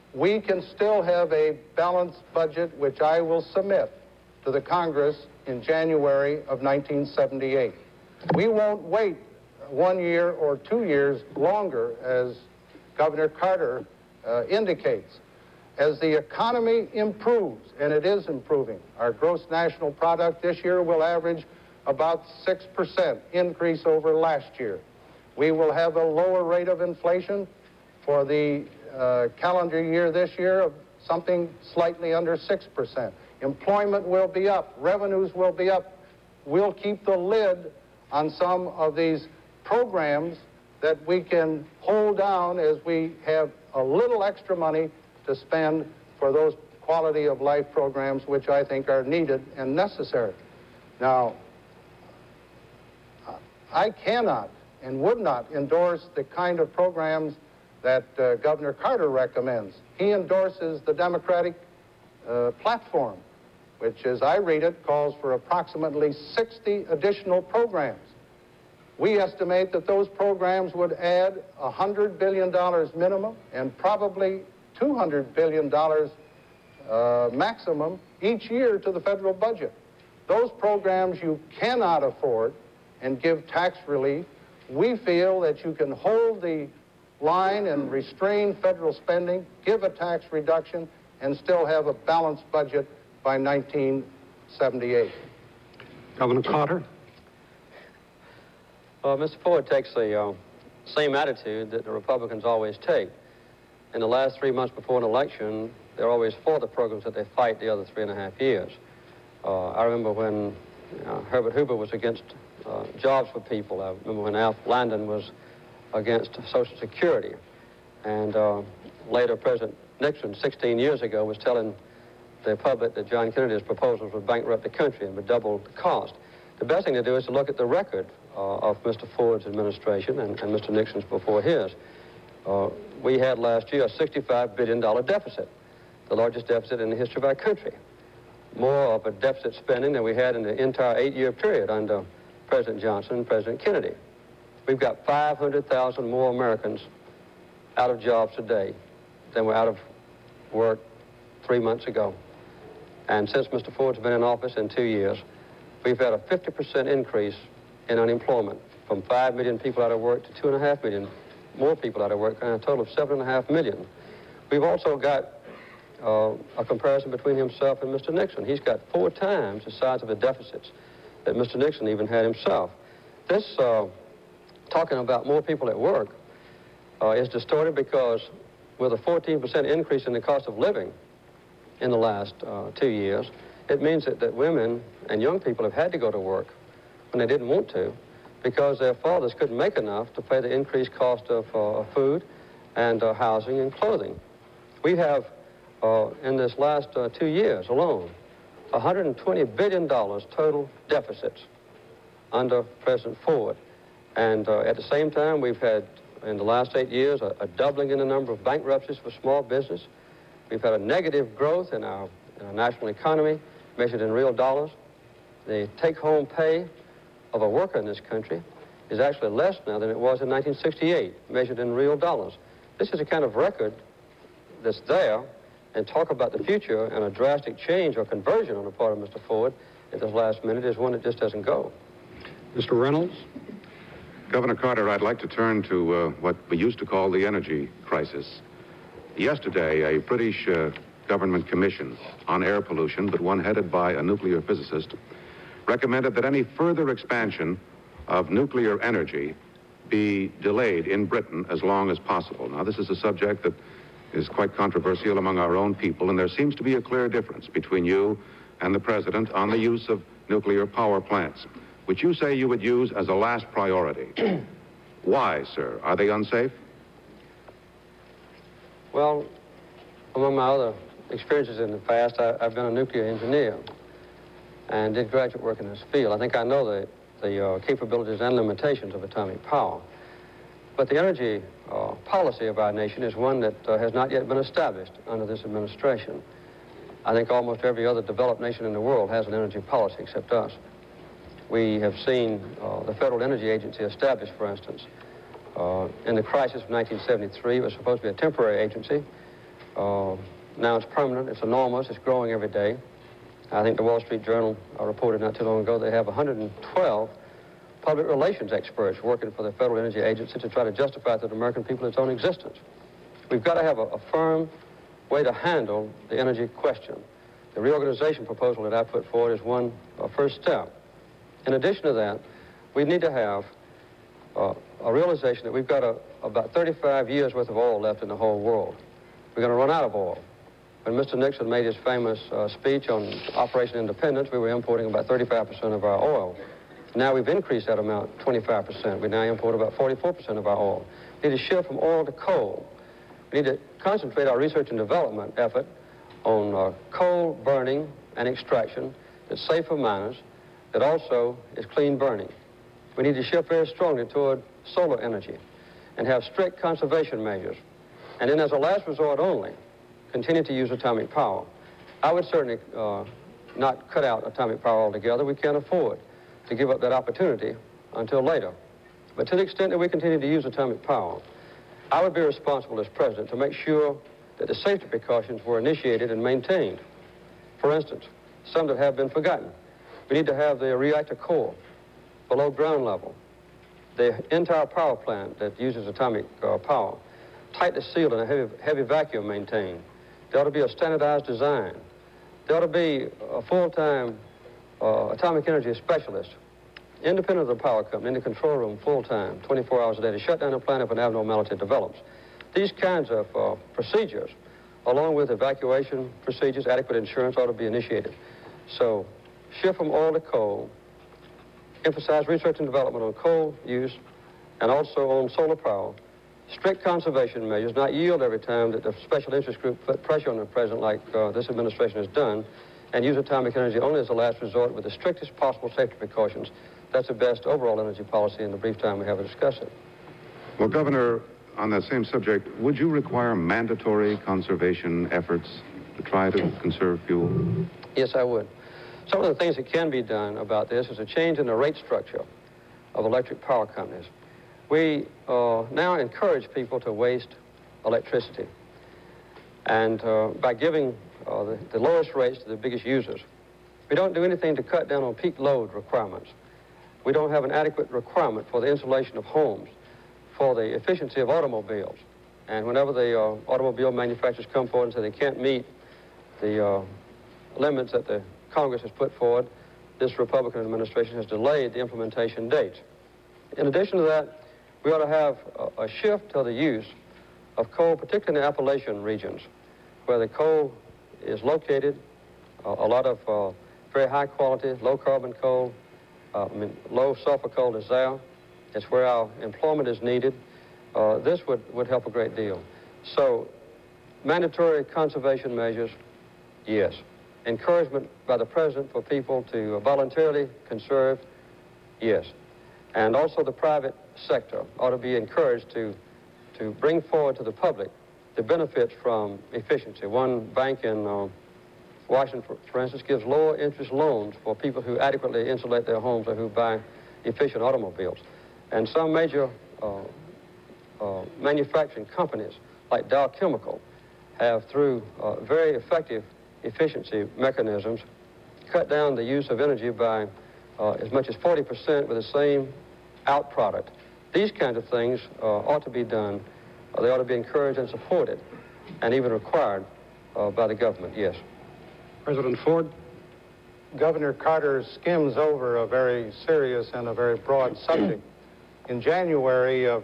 Speaker 4: we can still have a balanced budget, which I will submit to the Congress in January of 1978. We won't wait 1 year or 2 years longer, as Governor Carter indicates. As the economy improves, and it is improving, our gross national product this year will average about 6% increase over last year. We will have a lower rate of inflation for the calendar year this year of something slightly under 6%. Employment will be up, revenues will be up. We'll keep the lid on some of these programs that we can hold down as we have a little extra money to spend for those quality of life programs which I think are needed and necessary. Now, I cannot and would not endorse the kind of programs that Governor Carter recommends. He endorses the Democratic platform, which, as I read it, calls for approximately 60 additional programs. We estimate that those programs would add $100 billion minimum and probably $200 billion maximum each year to the federal budget. Those programs you cannot afford and give tax relief. We feel that you can hold the line and restrain federal spending, give a tax reduction, and still have a balanced budget by 1978.
Speaker 1: Governor Carter.
Speaker 3: Mr. Ford takes the same attitude that the Republicans always take. In the last 3 months before an election, they're always for the programs that they fight the other 3.5 years. I remember when Herbert Hoover was against jobs for people. I remember when Alf Landon was against Social Security. And later, President Nixon, 16 years ago, was telling the public that John Kennedy's proposals would bankrupt the country and would double the cost. The best thing to do is to look at the record of Mr. Ford's administration and Mr. Nixon's before his. We had last year a $65 billion deficit, the largest deficit in the history of our country. More of a deficit spending than we had in the entire 8-year period under President Johnson and President Kennedy. We've got 500,000 more Americans out of jobs today than were out of work 3 months ago. And since Mr. Ford's been in office in 2 years, we've had a 50% increase in unemployment, from 5 million people out of work to 2.5 million more people out of work, and a total of 7.5 million. We've also got a comparison between himself and Mr. Nixon. He's got 4 times the size of the deficits that Mr. Nixon even had himself. This talking about more people at work is distorted because with a 14% increase in the cost of living in the last 2 years, it means that women and young people have had to go to work when they didn't want to because their fathers couldn't make enough to pay the increased cost of food and housing and clothing. We have, in this last 2 years alone, $120 billion total deficits under President Ford. And at the same time, we've had, in the last 8 years, a doubling in the number of bankruptcies for small business. We've had a negative growth in our national economy, measured in real dollars. The take-home pay of a worker in this country is actually less now than it was in 1968, measured in real dollars. This is the kind of record that's there, and talk about the future and a drastic change or conversion on the part of Mr. Ford at this last minute is one that just doesn't go.
Speaker 1: Mr. Reynolds.
Speaker 2: Governor Carter, I'd like to turn to what we used to call the energy crisis. Yesterday, a British government commission on air pollution, but one headed by a nuclear physicist, recommended that any further expansion of nuclear energy be delayed in Britain as long as possible. Now, this is a subject that is quite controversial among our own people, and there seems to be a clear difference between you and the President on the use of nuclear power plants, which you say you would use as a last priority. Why, sir? Are they unsafe?
Speaker 3: Well, among my other experiences in the past, I've been a nuclear engineer and did graduate work in this field. I think I know the capabilities and limitations of atomic power. But the energy policy of our nation is one that has not yet been established under this administration. I think almost every other developed nation in the world has an energy policy except us. We have seen the Federal Energy Agency established, for instance. In the crisis of 1973, it was supposed to be a temporary agency. Now it's permanent, it's enormous, it's growing every day. I think the Wall Street Journal reported not too long ago they have 112 public relations experts working for the Federal Energy Agency to try to justify to the American people its own existence. We've got to have a firm way to handle the energy question. The reorganization proposal that I put forward is one first step. In addition to that, we need to have a realization that we've got about 35 years worth of oil left in the whole world. We're going to run out of oil. When Mr. Nixon made his famous speech on Operation Independence, we were importing about 35% of our oil. Now we've increased that amount 25%. We now import about 44% of our oil. We need to shift from oil to coal. We need to concentrate our research and development effort on coal burning and extraction that's safe for miners, that also is clean burning. We need to shift very strongly toward solar energy and have strict conservation measures. And then as a last resort only, continue to use atomic power. I would certainly not cut out atomic power altogether. We can't afford to give up that opportunity until later. But to the extent that we continue to use atomic power, I would be responsible as president to make sure that the safety precautions were initiated and maintained. For instance, some that have been forgotten. We need to have the reactor core below ground level, the entire power plant that uses atomic power, tightly sealed and a heavy vacuum maintained. There ought to be a standardized design. There ought to be a full-time atomic energy specialist, independent of the power company, in the control room full-time, 24 hours a day, to shut down the plant if an abnormality develops. These kinds of procedures, along with evacuation procedures, adequate insurance, ought to be initiated. So, shift from oil to coal, emphasize research and development on coal use, and also on solar power, strict conservation measures, not yield every time that the special interest group put pressure on the president like this administration has done, and use atomic energy only as a last resort with the strictest possible safety precautions. That's the best overall energy policy in the brief time we have to discuss it.
Speaker 2: Well, Governor, on that same subject, would you require mandatory conservation efforts to try to conserve fuel?
Speaker 3: Yes, I would. Some of the things that can be done about this is a change in the rate structure of electric power companies. We now encourage people to waste electricity. And by giving the lowest rates to the biggest users, we don't do anything to cut down on peak load requirements. We don't have an adequate requirement for the insulation of homes, for the efficiency of automobiles. And whenever the automobile manufacturers come forward and say they can't meet the limits that the Congress has put forward, this Republican administration has delayed the implementation dates. In addition to that, we ought to have a shift to the use of coal, particularly in the Appalachian regions, where the coal is located, a lot of very high quality, low carbon coal, low sulfur coal is there. It's where our employment is needed. This would help a great deal. So, mandatory conservation measures, yes. Encouragement by the president for people to voluntarily conserve, yes. And also the private sector ought to be encouraged to bring forward to the public the benefits from efficiency. One bank in Washington, for instance, gives lower interest loans for people who adequately insulate their homes or who buy efficient automobiles. And some major manufacturing companies, like Dow Chemical, have, through very effective efficiency mechanisms, cut down the use of energy by as much as 40% with the same out product. These kinds of things ought to be done. They ought to be encouraged and supported, and even required by the government, yes.
Speaker 1: President Ford?
Speaker 4: Governor Carter skims over a very serious and a very broad subject. In January of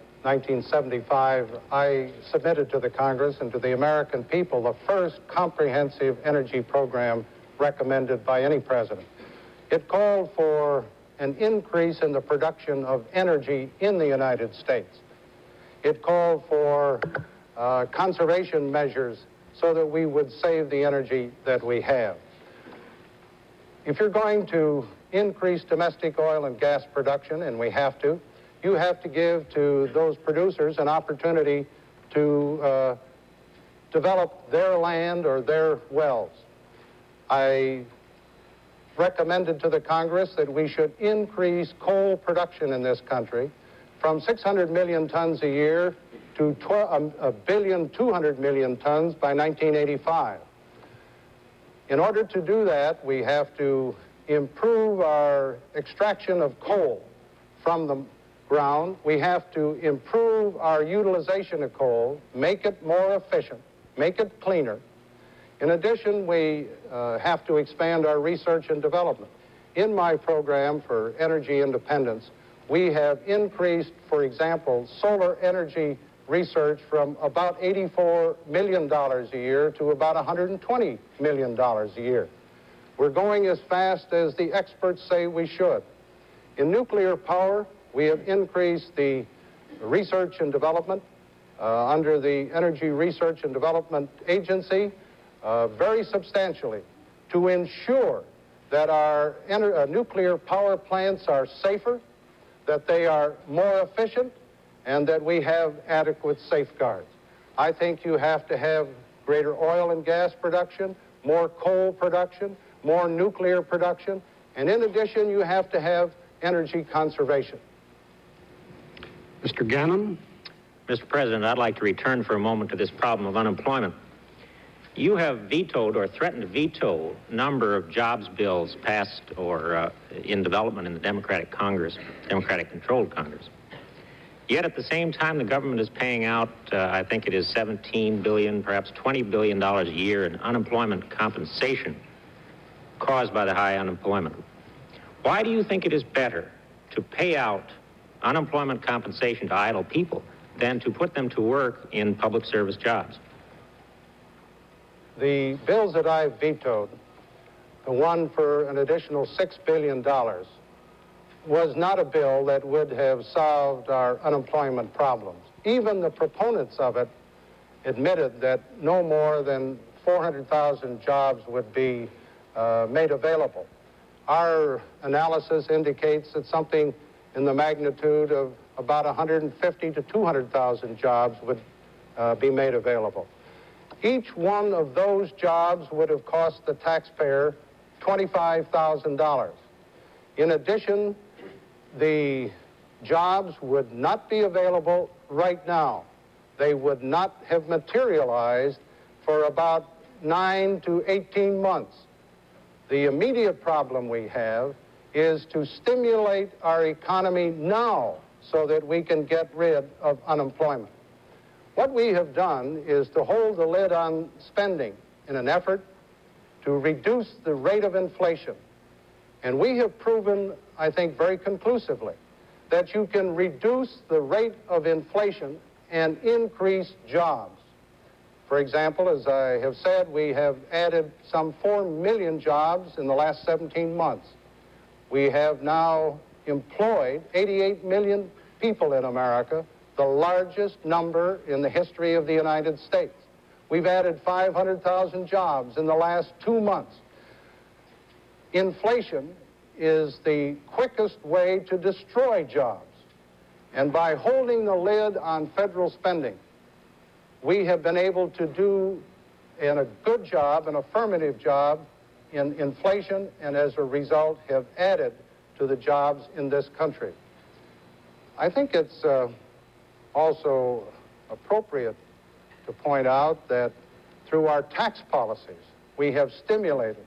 Speaker 4: 1975, I submitted to the Congress and to the American people the first comprehensive energy program recommended by any president. It called for an increase in the production of energy in the United States. It called for conservation measures so that we would save the energy that we have. If you're going to increase domestic oil and gas production, and we have to, you have to give to those producers an opportunity to develop their land or their wells. I recommended to the Congress that we should increase coal production in this country from 600 million tons a year to 1,200,000,000 tons by 1985. In order to do that, we have to improve our extraction of coal from the ground. We have to improve our utilization of coal, make it more efficient, make it cleaner. In addition, we have to expand our research and development. In my program for energy independence, we have increased, for example, solar energy research from about $84 million a year to about $120 million a year. We're going as fast as the experts say we should. In nuclear power, we have increased the research and development under the Energy Research and Development Agency very substantially to ensure that our nuclear power plants are safer, that they are more efficient, and that we have adequate safeguards. I think you have to have greater oil and gas production, more coal production, more nuclear production, and in addition, you have to have energy conservation.
Speaker 1: Mr. Gannon?
Speaker 5: Mr. President, I'd like to return for a moment to this problem of unemployment. You have vetoed or threatened to veto a number of jobs bills passed or in development in the Democratic Congress, Democratic-controlled Congress. Yet at the same time, the government is paying out, I think it is $17 billion, perhaps $20 billion a year in unemployment compensation caused by the high unemployment. Why do you think it is better to pay out unemployment compensation to idle people than to put them to work in public service jobs?
Speaker 4: The bills that I vetoed, the one for an additional $6 billion, was not a bill that would have solved our unemployment problems. Even the proponents of it admitted that no more than 400,000 jobs would be made available. Our analysis indicates that something in the magnitude of about 150,000 to 200,000 jobs would be made available. Each one of those jobs would have cost the taxpayer $25,000. In addition, the jobs would not be available right now. They would not have materialized for about 9 to 18 months. The immediate problem we have is to stimulate our economy now so that we can get rid of unemployment. What we have done is to hold the lid on spending in an effort to reduce the rate of inflation. And we have proven, I think, very conclusively that you can reduce the rate of inflation and increase jobs. For example, as I have said, we have added some 4 million jobs in the last 17 months. We have now employed 88 million people in America, the largest number in the history of the United States. We've added 500,000 jobs in the last 2 months. Inflation is the quickest way to destroy jobs. And by holding the lid on federal spending, we have been able to do a good job, an affirmative job in inflation, and as a result have added to the jobs in this country. I think it's also appropriate to point out that through our tax policies, we have stimulated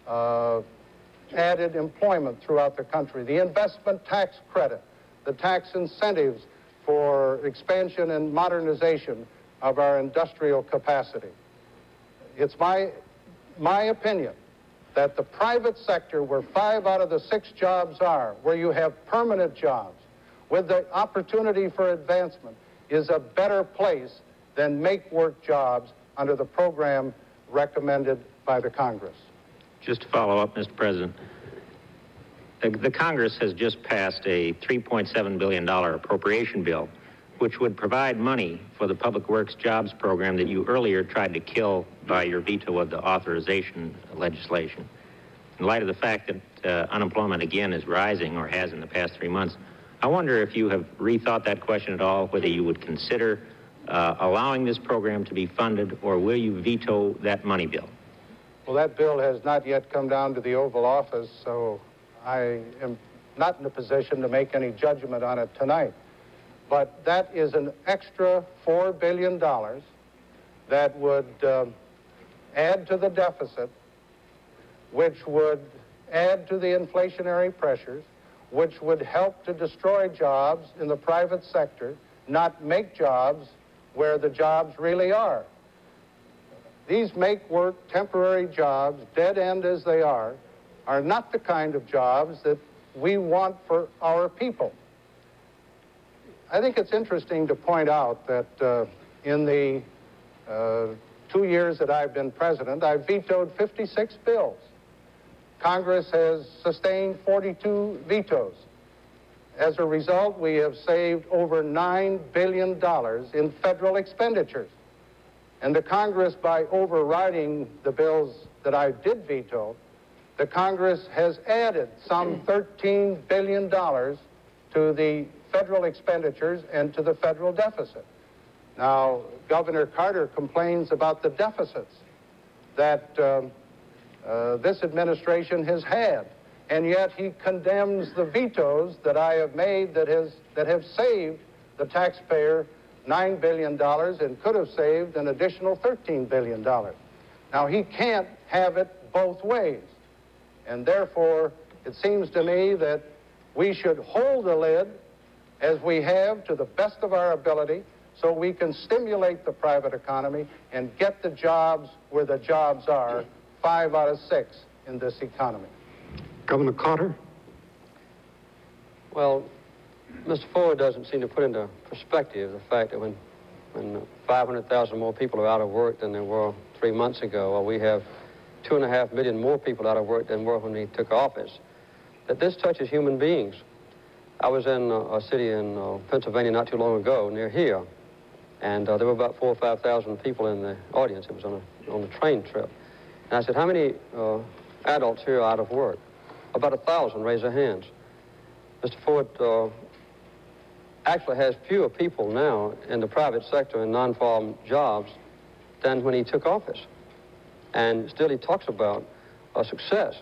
Speaker 4: added employment throughout the country. The investment tax credit, the tax incentives for expansion and modernization of our industrial capacity. It's my opinion that the private sector, where 5 out of the 6 jobs are, where you have permanent jobs, with the opportunity for advancement, is a better place than make-work jobs under the program recommended by the Congress.
Speaker 5: Just to follow up, Mr. President, the Congress has just passed a $3.7 billion appropriation bill, which would provide money for the Public Works Jobs Program that you earlier tried to kill by your veto of the authorization legislation. In light of the fact that unemployment again is rising, or has in the past 3 months, I wonder if you have rethought that question at all, whether you would consider allowing this program to be funded, or will you veto that money bill?
Speaker 4: Well, that bill has not yet come down to the Oval Office, so I am not in a position to make any judgment on it tonight. but that is an extra $4 billion that would add to the deficit, which would add to the inflationary pressures, which would help to destroy jobs in the private sector, not make jobs where the jobs really are. These make-work temporary jobs, dead end as they are not the kind of jobs that we want for our people. I think it's interesting to point out that in the 2 years that I've been president, I've vetoed 56 bills. Congress has sustained 42 vetoes. As a result, we have saved over $9 billion in federal expenditures. And the Congress, by overriding the bills that I did veto, the Congress has added some $13 billion to the federal expenditures and to the federal deficit. Now, Governor Carter complains about the deficits that this administration has had, and yet he condemns the vetoes that I have made that have saved the taxpayer $9 billion and could have saved an additional $13 billion. Now, he can't have it both ways, and therefore it seems to me that we should hold the lid as we have to the best of our ability so we can stimulate the private economy and get the jobs where the jobs are, 5 out of 6 in this economy.
Speaker 1: Governor Carter?
Speaker 3: Well, Mr. Ford doesn't seem to put into perspective the fact that when 500,000 more people are out of work than there were 3 months ago, or we have 2.5 million more people out of work than were when he took office, that this touches human beings. I was in a city in Pennsylvania not too long ago, near here, and there were about 4,000 or 5,000 people in the audience. It was on a train trip. And I said, how many adults here are out of work? About 1,000 raised their hands. Mr. Ford actually has fewer people now in the private sector in non-farm jobs than when he took office. And still he talks about success.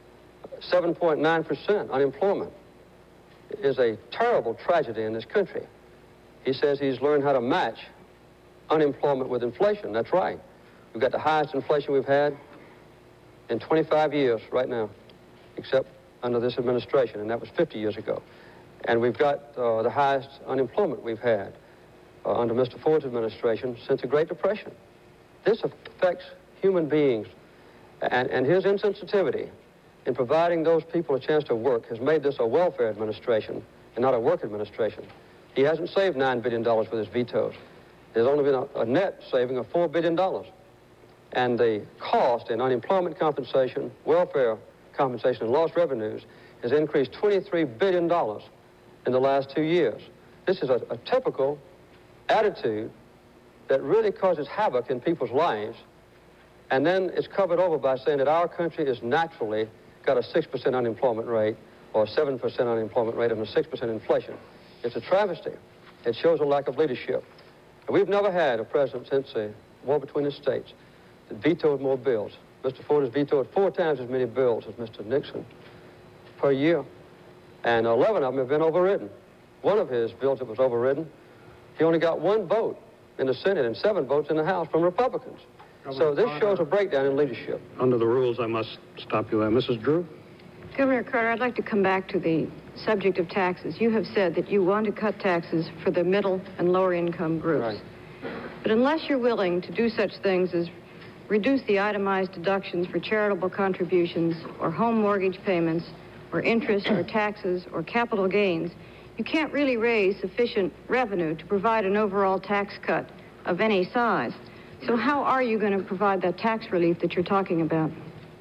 Speaker 3: 7.9% unemployment is a terrible tragedy in this country. He says he's learned how to match unemployment with inflation. That's right. We've got the highest inflation we've had in 25 years right now, except under this administration, and that was 50 years ago. And we've got the highest unemployment we've had under Mr. Ford's administration since the Great Depression. This affects human beings, and his insensitivity in providing those people a chance to work has made this a welfare administration and not a work administration. He hasn't saved $9 billion with his vetoes. There's only been a net saving of $4 billion. And the cost in unemployment compensation, welfare compensation, and lost revenues has increased $23 billion in the last 2 years. This is a typical attitude that really causes havoc in people's lives, and then it's covered over by saying that our country is naturally got a 6% unemployment rate or a 7% unemployment rate and a 6% inflation. It's a travesty. It shows a lack of leadership. And we've never had a president since the war between the states that vetoed more bills. Mr. Ford has vetoed 4 times as many bills as Mr. Nixon per year, and 11 of them have been overridden. One of his bills that was overridden, he only got 1 vote in the Senate and 7 votes in the House from Republicans. So this shows a breakdown in leadership.
Speaker 1: Under the rules, I must stop you there. Mrs. Drew?
Speaker 6: Governor Carter, I'd like to come back to the subject of taxes. You have said that you want to cut taxes for the middle and lower income groups.
Speaker 3: Right.
Speaker 6: But unless you're willing to do such things as reduce the itemized deductions for charitable contributions or home mortgage payments or interest or taxes or capital gains, you can't really raise sufficient revenue to provide an overall tax cut of any size. So how are you going to provide that tax relief that you're talking about?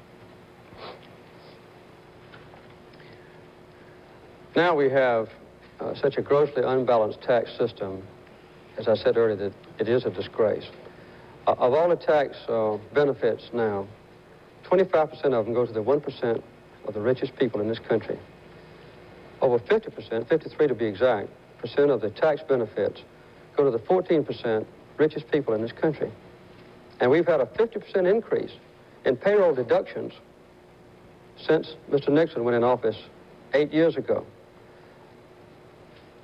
Speaker 3: Now we have such a grossly unbalanced tax system, as I said earlier, that it is a disgrace. Of all the tax benefits now, 25% of them go to the 1% of the richest people in this country. Over 50%, 53 to be exact, percent of the tax benefits go to the 14% richest people in this country. And we've had a 50% increase in payroll deductions since Mr. Nixon went in office 8 years ago.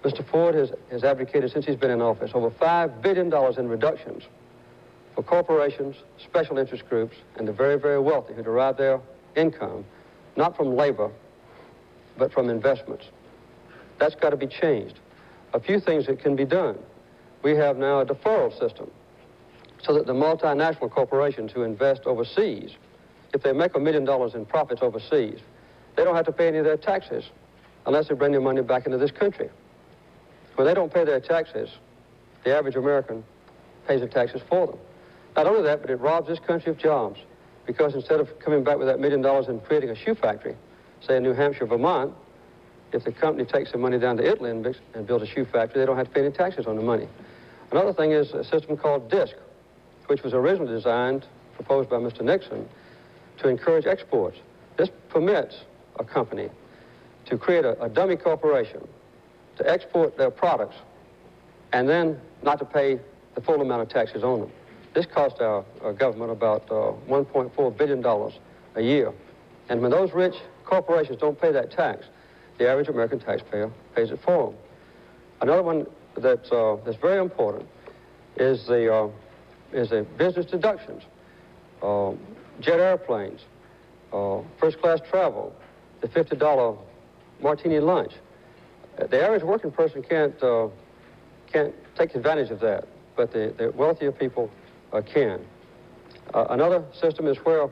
Speaker 3: Mr. Ford has advocated since he's been in office over $5 billion in reductions for corporations, special interest groups, and the very, very wealthy who derive their income, not from labor, but from investments. That's got to be changed. A few things that can be done. We have now a deferral system so that the multinational corporations who invest overseas, if they make $1 million in profits overseas, they don't have to pay any of their taxes unless they bring their money back into this country. When they don't pay their taxes, the average American pays the taxes for them. Not only that, but it robs this country of jobs, because instead of coming back with that $1 million and creating a shoe factory, say in New Hampshire, Vermont, if the company takes the money down to Italy and builds a shoe factory, they don't have to pay any taxes on the money. Another thing is a system called DISC, which was originally designed, proposed by Mr. Nixon, to encourage exports. This permits a company to create a dummy corporation to export their products and then not to pay the full amount of taxes on them. This cost our government about $1.4 billion a year. And when those rich corporations don't pay that tax, the average American taxpayer pays it for them. Another one that's very important is the business deductions, jet airplanes, first-class travel, the $50 martini lunch. The average working person can't take advantage of that, but the wealthier people can. Another system is where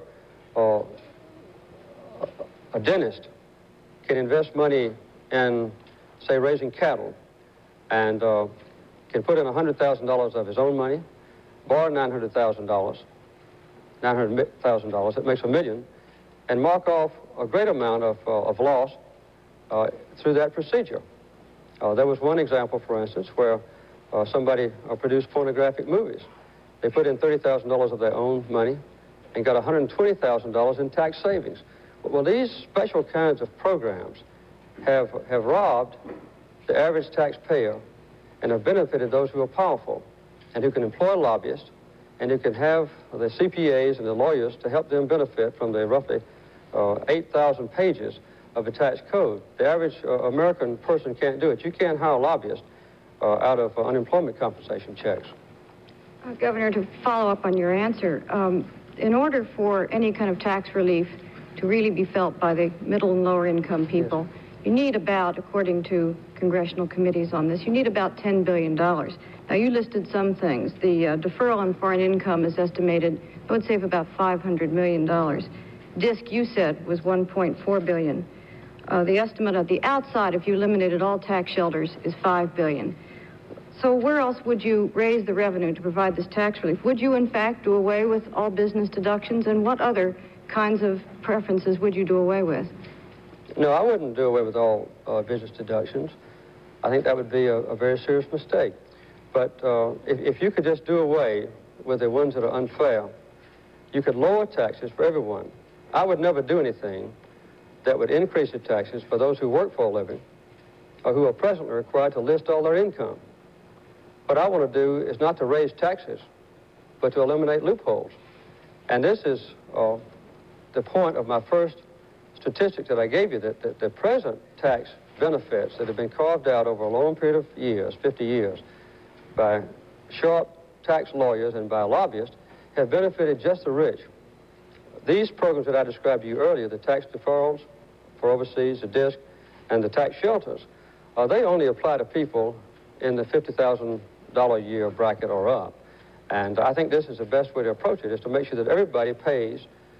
Speaker 3: a dentist can invest money in, say, raising cattle, and can put in $100,000 of his own money, borrow $900,000, that makes $1 million, and mark off a great amount of loss through that procedure. There was one example, for instance, where somebody produced pornographic movies. They put in $30,000 of their own money and got $120,000 in tax savings. Well, these special kinds of programs have robbed the average taxpayer and have benefited those who are powerful and who can employ lobbyists and who can have the CPAs and the lawyers to help them benefit from the roughly 8,000 pages of the tax code. The average American person can't do it. You can't hire a lobbyist out of unemployment compensation checks.
Speaker 6: Governor, to follow up on your answer, in order for any kind of tax relief to really be felt by the middle and lower income people, yes, you need about, according to congressional committees on this, you need about $10 billion. Now, you listed some things. The deferral on foreign income is estimated, I would save about $500 million. DISC, you said, was $1.4 billion. The estimate of the outside, if you eliminated all tax shelters, is $5 billion. So where else would you raise the revenue to provide this tax relief? Would you, in fact, do away with all business deductions? And what other kinds of preferences would you do away with?
Speaker 3: No, I wouldn't do away with all business deductions. I think that would be a very serious mistake. But if you could just do away with the ones that are unfair, you could lower taxes for everyone. I would never do anything that would increase the taxes for those who work for a living or who are presently required to list all their income. What I want to do is not to raise taxes, but to eliminate loopholes. And this is the point of my first statistic that I gave you, that the present tax benefits that have been carved out over a long period of years, 50 years, by sharp tax lawyers and by lobbyists, have benefited just the rich. These programs that I described to you earlier, the tax deferrals for overseas, the DISC, and the tax shelters, they only apply to people in the $50,000 a year bracket or up. And I think this is the best way to approach it, is to make sure that everybody pays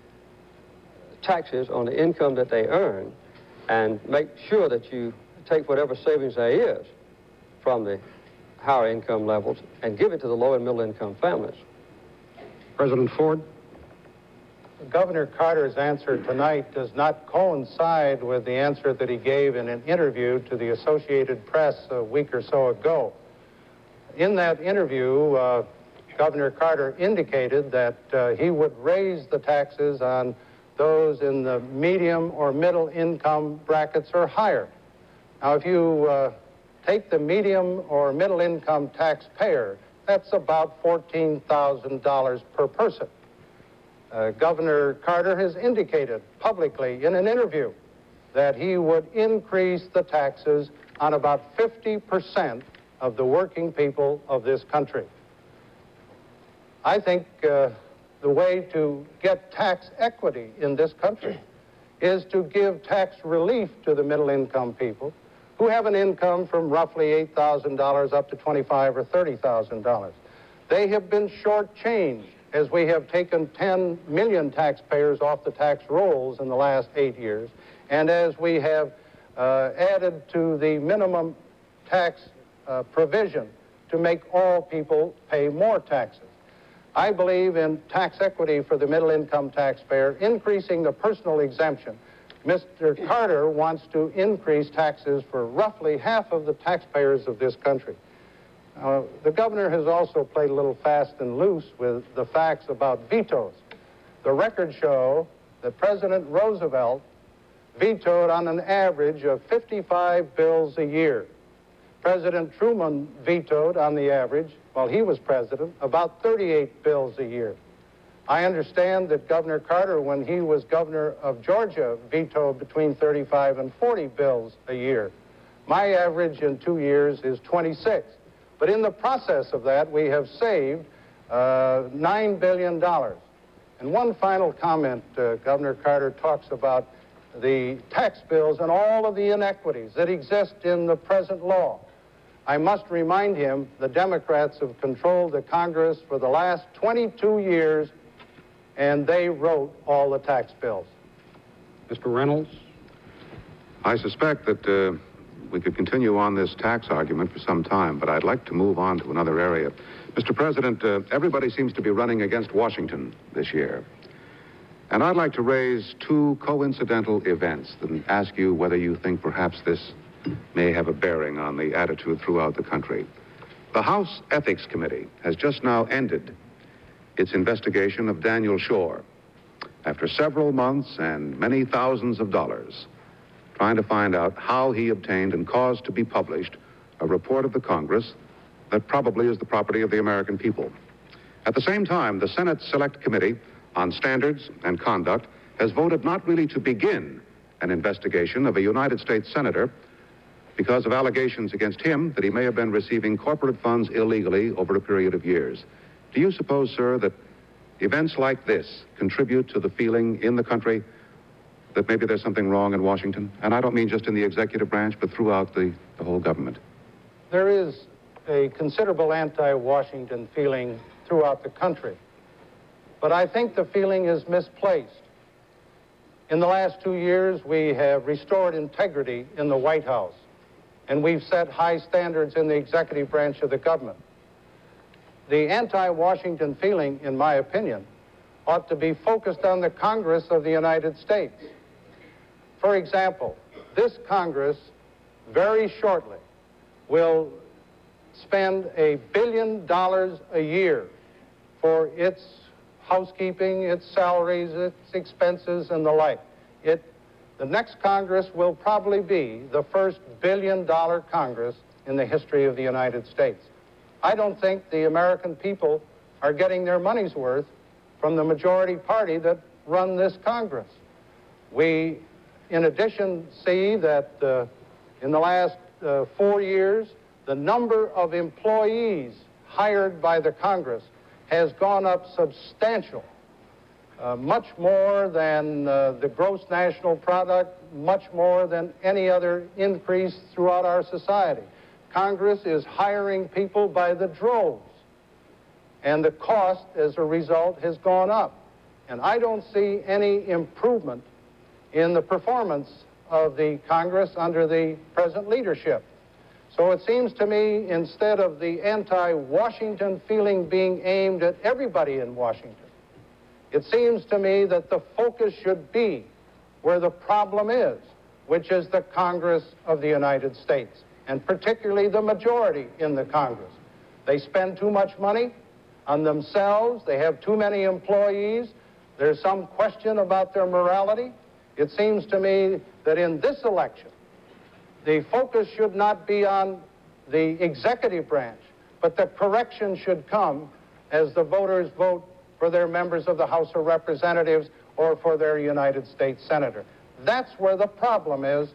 Speaker 3: taxes on the income that they earn and make sure that you take whatever savings there is from the higher income levels and give it to the low and middle income families.
Speaker 1: President Ford?
Speaker 4: Governor Carter's answer tonight does not coincide with the answer that he gave in an interview to the Associated Press a week or so ago. In that interview, Governor Carter indicated that he would raise the taxes on those in the medium or middle income brackets or higher. Now, if you take the medium or middle income taxpayer, that's about $14,000 per person. Governor Carter has indicated publicly in an interview that he would increase the taxes on about 50% of the working people of this country. I think the way to get tax equity in this country is to give tax relief to the middle-income people who have an income from roughly $8,000 up to $25,000 or $30,000. They have been shortchanged as we have taken 10 million taxpayers off the tax rolls in the last 8 years, and as we have added to the minimum tax provision to make all people pay more taxes. I believe in tax equity for the middle-income taxpayer, increasing the personal exemption. Mr. Carter wants to increase taxes for roughly half of the taxpayers of this country. The governor has also played a little fast and loose with the facts about vetoes. The records show that President Roosevelt vetoed on an average of 55 bills a year. President Truman vetoed on the average, while he was president, about 38 bills a year. I understand that Governor Carter, when he was governor of Georgia, vetoed between 35 and 40 bills a year. My average in 2 years is 26. But in the process of that, we have saved $9 billion. And one final comment, Governor Carter talks about the tax bills and all of the inequities that exist in the present law. I must remind him the Democrats have controlled the Congress for the last 22 years, and they wrote all the tax bills.
Speaker 1: Mr. Reynolds?
Speaker 2: I suspect that we could continue on this tax argument for some time, but I'd like to move on to another area. Mr. President, everybody seems to be running against Washington this year. And I'd like to raise two coincidental events and ask you whether you think perhaps this may have a bearing on the attitude throughout the country. The House Ethics Committee has just now ended its investigation of Daniel Schorr after several months and many thousands of dollars trying to find out how he obtained and caused to be published a report of the Congress that probably is the property of the American people. At the same time, the Senate Select Committee on Standards and Conduct has voted not really to begin an investigation of a United States senator because of allegations against him that he may have been receiving corporate funds illegally over a period of years. Do you suppose, sir, that events like this contribute to the feeling in the country that maybe there's something wrong in Washington? And I don't mean just in the executive branch, but throughout the whole government.
Speaker 4: There is a considerable anti-Washington feeling throughout the country, but I think the feeling is misplaced. In the last 2 years, we have restored integrity in the White House, and we've set high standards in the executive branch of the government. The anti-Washington feeling, in my opinion, ought to be focused on the Congress of the United States. For example, this Congress very shortly will spend $1 billion a year for its housekeeping, its salaries, its expenses, and the like. The next Congress will probably be the first billion-dollar Congress in the history of the United States. I don't think the American people are getting their money's worth from the majority party that run this Congress. We, in addition, see that in the last 4 years, the number of employees hired by the Congress has gone up substantially. Much more than the gross national product, much more than any other increase throughout our society. Congress is hiring people by the droves, and the cost as a result has gone up. And I don't see any improvement in the performance of the Congress under the present leadership. So it seems to me, instead of the anti-Washington feeling being aimed at everybody in Washington, it seems to me that the focus should be where the problem is, which is the Congress of the United States, and particularly the majority in the Congress. They spend too much money on themselves. They have too many employees. There's some question about their morality. It seems to me that in this election, the focus should not be on the executive branch, but the correction should come as the voters vote for their members of the House of Representatives or for their United States Senator. That's where the problem is,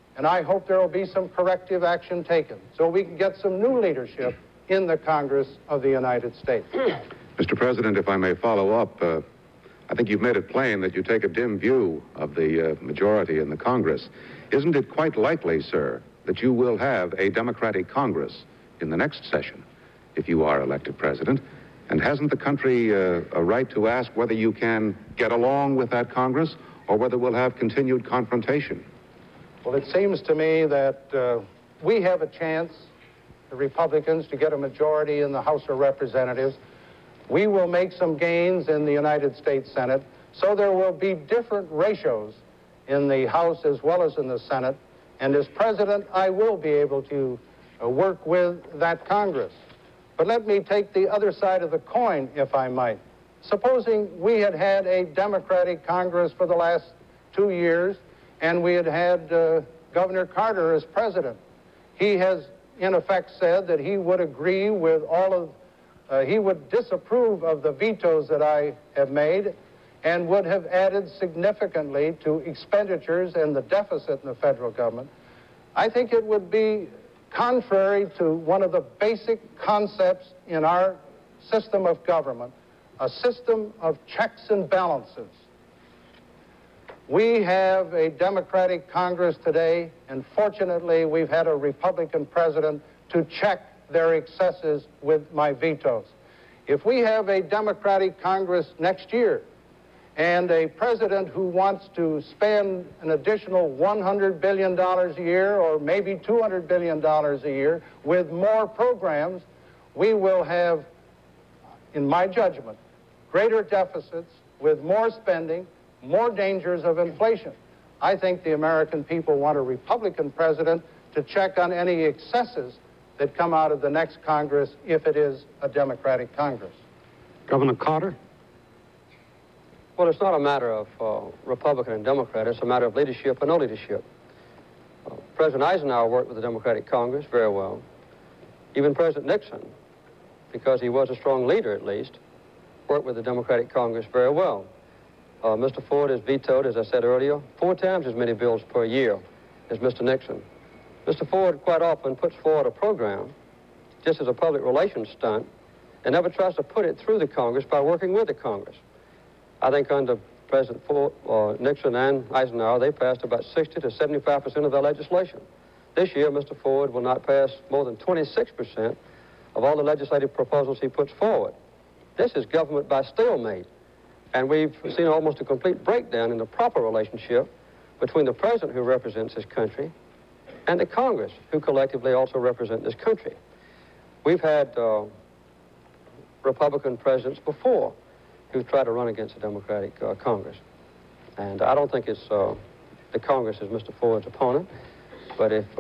Speaker 4: And I hope there will be some corrective action taken so we can get some new leadership in the Congress of the United States.
Speaker 2: Mr. President, if I may follow up, I think you've made it plain that you take a dim view of the majority in the Congress. Isn't it quite likely, sir, that you will have a Democratic Congress in the next session if you are elected president? And hasn't the country a right to ask whether you can get along with that Congress or whether we'll have continued confrontation?
Speaker 4: Well, it seems to me that we have a chance, the Republicans, to get a majority in the House of Representatives. We will make some gains in the United States Senate, so there will be different ratios in the House as well as in the Senate. And as president, I will be able to work with that Congress. But let me take the other side of the coin, if I might. Supposing we had had a Democratic Congress for the last 2 years, and we had had Governor Carter as president. He has, in effect, said that he would agree with all of, he would disapprove of the vetoes that I have made and would have added significantly to expenditures and the deficit in the federal government. I think it would be contrary to one of the basic concepts in our system of government, a system of checks and balances. We have a Democratic Congress today, and fortunately we've had a Republican president to check their excesses with my vetoes. If we have a Democratic Congress next year and a president who wants to spend an additional $100 billion a year or maybe $200 billion a year with more programs, we will have, in my judgment, greater deficits with more spending, more dangers of inflation. I think the American people want a Republican president to check on any excesses that come out of the next Congress if it is a Democratic Congress.
Speaker 1: Governor Carter?
Speaker 3: Well, it's not a matter of Republican and Democrat. It's a matter of leadership and no leadership. President Eisenhower worked with the Democratic Congress very well. Even President Nixon, because he was a strong leader at least, worked with the Democratic Congress very well. Mr. Ford has vetoed, as I said earlier, 4 times as many bills per year as Mr. Nixon. Mr. Ford quite often puts forward a program just as a public relations stunt and never tries to put it through the Congress by working with the Congress. I think under President Ford, Nixon and Eisenhower, they passed about 60 to 75% of their legislation. This year, Mr. Ford will not pass more than 26% of all the legislative proposals he puts forward. This is government by stalemate. And we've seen almost a complete breakdown in the proper relationship between the president, who represents this country, and the Congress, who collectively also represent this country. We've had Republican presidents before who've tried to run against the Democratic Congress. And I don't think it's the Congress is Mr. Ford's opponent, but if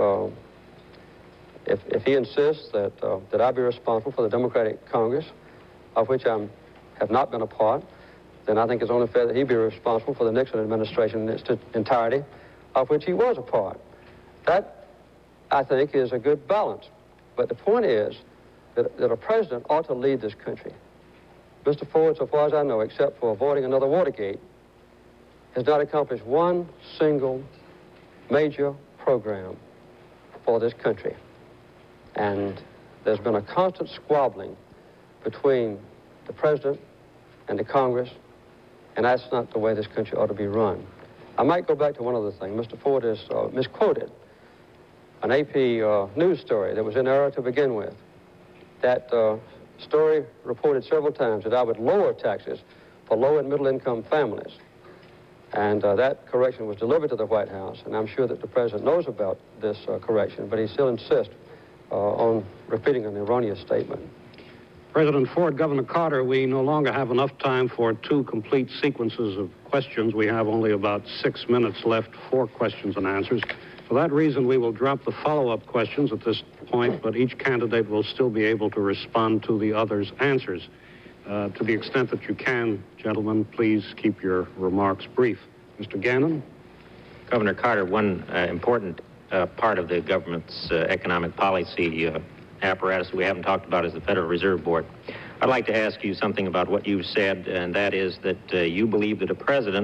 Speaker 3: he insists that I be responsible for the Democratic Congress, of which I have not been a part, then I think it's only fair that he be responsible for the Nixon administration in its entirety, of which he was a part. That, I think, is a good balance. But the point is that a president ought to lead this country. Mr. Ford, so far as I know, except for avoiding another Watergate, has not accomplished one single major program for this country. And there's been a constant squabbling between the president and the Congress, and that's not the way this country ought to be run. I might go back to one other thing. Mr. Ford has misquoted an AP news story that was in error to begin with. That story reported several times that I would lower taxes for low and middle income families. And that correction was delivered to the White House, and I'm sure that the president knows about this correction, but he still insists on repeating an erroneous statement.
Speaker 1: President Ford, Governor Carter, we no longer have enough time for 2 complete sequences of questions. We have only about 6 minutes left for questions and answers. For that reason, we will drop the follow-up questions at this point, but each candidate will still be able to respond to the other's answers. To the extent that you can, gentlemen, please keep your remarks brief. Mr. Gannon?
Speaker 5: Governor Carter, one important part of the government's economic policy apparatus we haven't talked about is the Federal Reserve Board. I'd like to ask you something about what you said, and that is that you believe that a president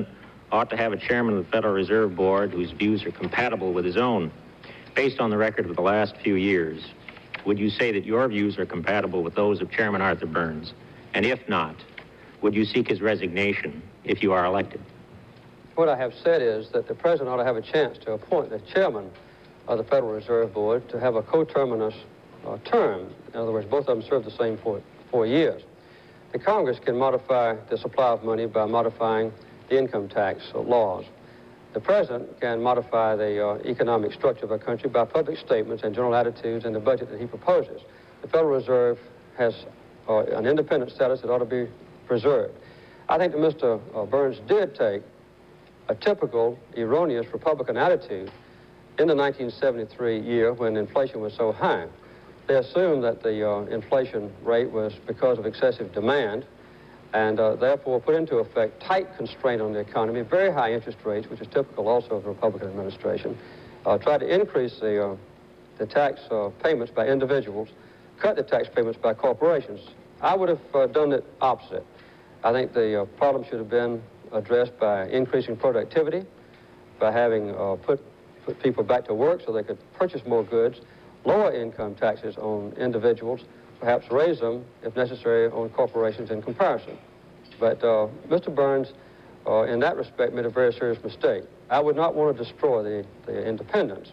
Speaker 5: ought to have a chairman of the Federal Reserve Board whose views are compatible with his own. Based on the record of the last few years, would you say that your views are compatible with those of Chairman Arthur Burns? And if not, would you seek his resignation if you are elected?
Speaker 3: What I have said is that the President ought to have a chance to appoint the chairman of the Federal Reserve Board to have a coterminous term. In other words, both of them serve the same 4 years. The Congress can modify the supply of money by modifying the income tax laws. The President can modify the economic structure of a country by public statements and general attitudes and the budget that he proposes. The Federal Reserve has an independent status that ought to be preserved. I think that Mr. Burns did take a typical erroneous Republican attitude in the 1973 year when inflation was so high. They assumed that the inflation rate was because of excessive demand and therefore put into effect tight constraint on the economy, very high interest rates, which is typical also of the Republican administration, tried to increase the tax payments by individuals, cut the tax payments by corporations. I would have done it opposite. I think the problem should have been addressed by increasing productivity, by having put people back to work so they could purchase more goods, lower income taxes on individuals, perhaps raise them, if necessary, on corporations in comparison. But Mr. Burns, in that respect, made a very serious mistake. I would not want to destroy the independence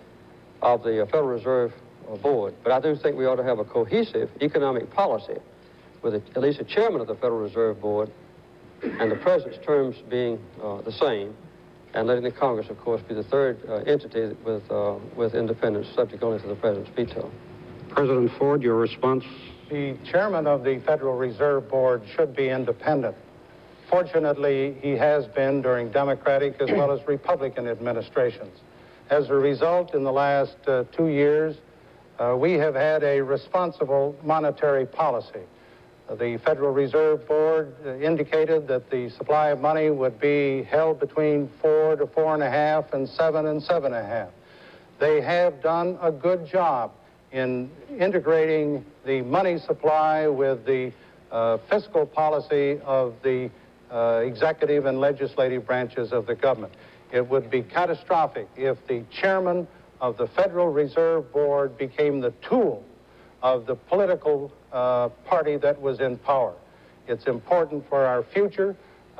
Speaker 3: of the Federal Reserve Board, but I do think we ought to have a cohesive economic policy with at least a chairman of the Federal Reserve Board and the President's terms being the same, and letting the Congress, of course, be the third entity with independence, subject only to the President's veto.
Speaker 1: President Ford, your response?
Speaker 4: The chairman of the Federal Reserve Board should be independent. Fortunately, he has been during Democratic as well as Republican administrations. As a result, in the last 2 years, we have had a responsible monetary policy. The Federal Reserve Board indicated that the supply of money would be held between 4 to 4.5 and 7 and 7.5. They have done a good job in integrating the money supply with the fiscal policy of the executive and legislative branches of the government. It would be catastrophic if the chairman of the Federal Reserve Board became the tool of the political party that was in power. It's important for our future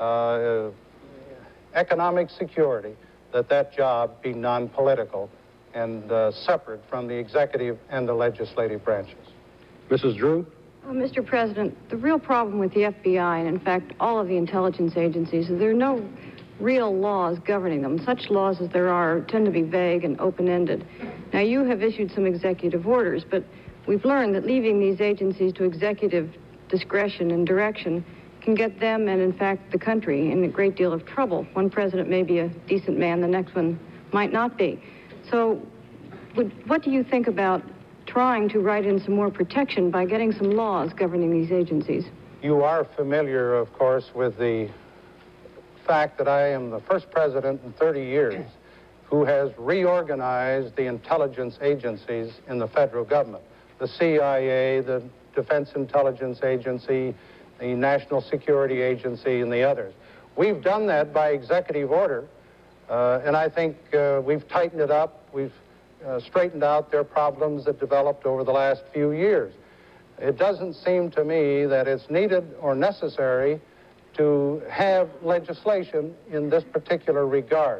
Speaker 4: economic security that that job be non-political and separate from the executive and the legislative branches.
Speaker 1: Mrs. Drew?
Speaker 6: Mr. President, the real problem with the FBI, and in fact all of the intelligence agencies, is there are no real laws governing them. Such laws as there are tend to be vague and open-ended. Now, you have issued some executive orders, but we've learned that leaving these agencies to executive discretion and direction can get them and, in fact, the country in a great deal of trouble. One president may be a decent man, the next one might not be. So what do you think about trying to write in some more protection by getting some laws governing these agencies?
Speaker 4: You are familiar, of course, with the fact that I am the first president in 30 years who has reorganized the intelligence agencies in the federal government. The CIA, the Defense Intelligence Agency, the National Security Agency, and the others. We've done that by executive order, and I think we've tightened it up. We've straightened out their problems that developed over the last few years. It doesn't seem to me that it's needed or necessary to have legislation in this particular regard.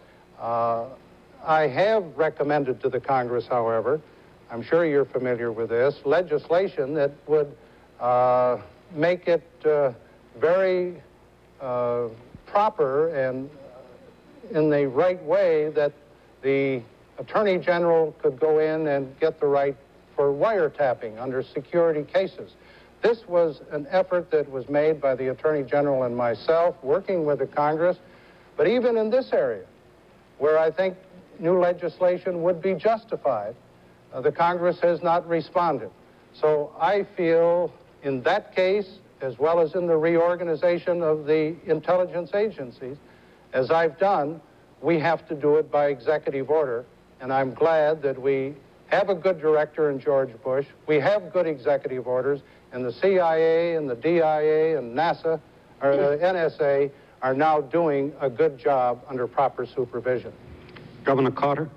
Speaker 4: I have recommended to the Congress, however, I'm sure you're familiar with this, legislation that would make it very proper and in the right way that the Attorney General could go in and get the right for wiretapping under security cases. This was an effort that was made by the Attorney General and myself, working with the Congress, but even in this area, where I think new legislation would be justified, the Congress has not responded. So I feel in that case, as well as in the reorganization of the intelligence agencies, as I've done, we have to do it by executive order. And I'm glad that we have a good director in George Bush. We have good executive orders, and the CIA and the DIA and NASA, or the NSA, are now doing a good job under proper supervision.
Speaker 1: Governor Carter?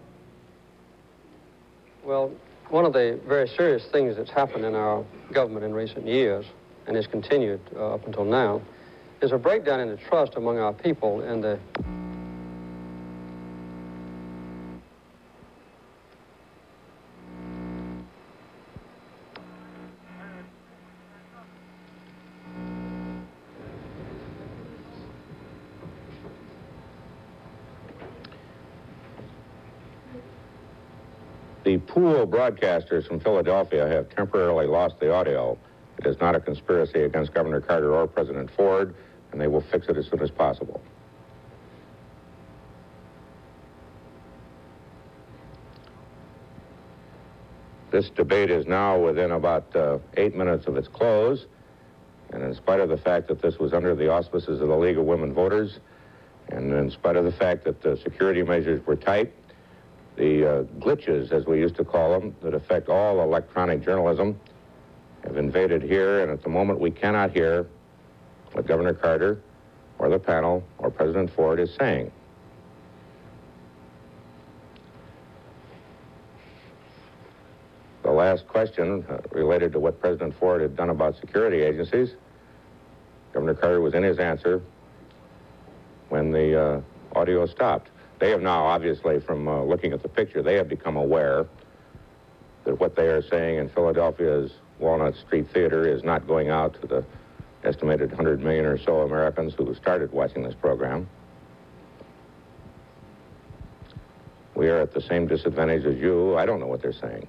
Speaker 3: Well, one of the very serious things that's happened in our government in recent years, and has continued up until now, is a breakdown in the trust among our people in the
Speaker 7: The pool broadcasters from Philadelphia have temporarily lost the audio. It is not a conspiracy against Governor Carter or President Ford, and they will fix it as soon as possible. This debate is now within about 8 minutes of its close, and in spite of the fact that this was under the auspices of the League of Women Voters, and in spite of the fact that the security measures were tight, the glitches, as we used to call them, that affect all electronic journalism have invaded here, and at the moment we cannot hear what Governor Carter or the panel or President Ford is saying. The last question related to what President Ford had done about security agencies. Governor Carter was in his answer when the audio stopped. They have now, obviously, from looking at the picture, they have become aware that what they are saying in Philadelphia's Walnut Street Theater is not going out to the estimated 100 million or so Americans who started watching this program. We are at the same disadvantage as you. I don't know what they're saying.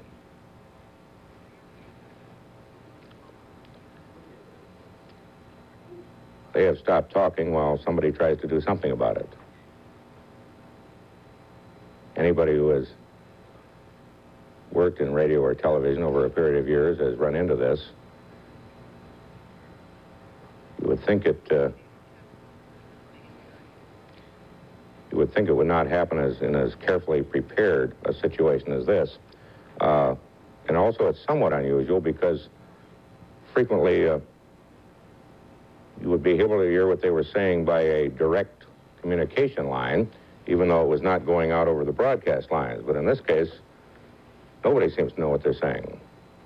Speaker 7: They have stopped talking while somebody tries to do something about it. Anybody who has worked in radio or television over a period of years has run into this. You would think it would not happen in as carefully prepared a situation as this. And also it's somewhat unusual because frequently you would be able to hear what they were saying by a direct communication line, even though it was not going out over the broadcast lines. But in this case, nobody seems to know what they're saying.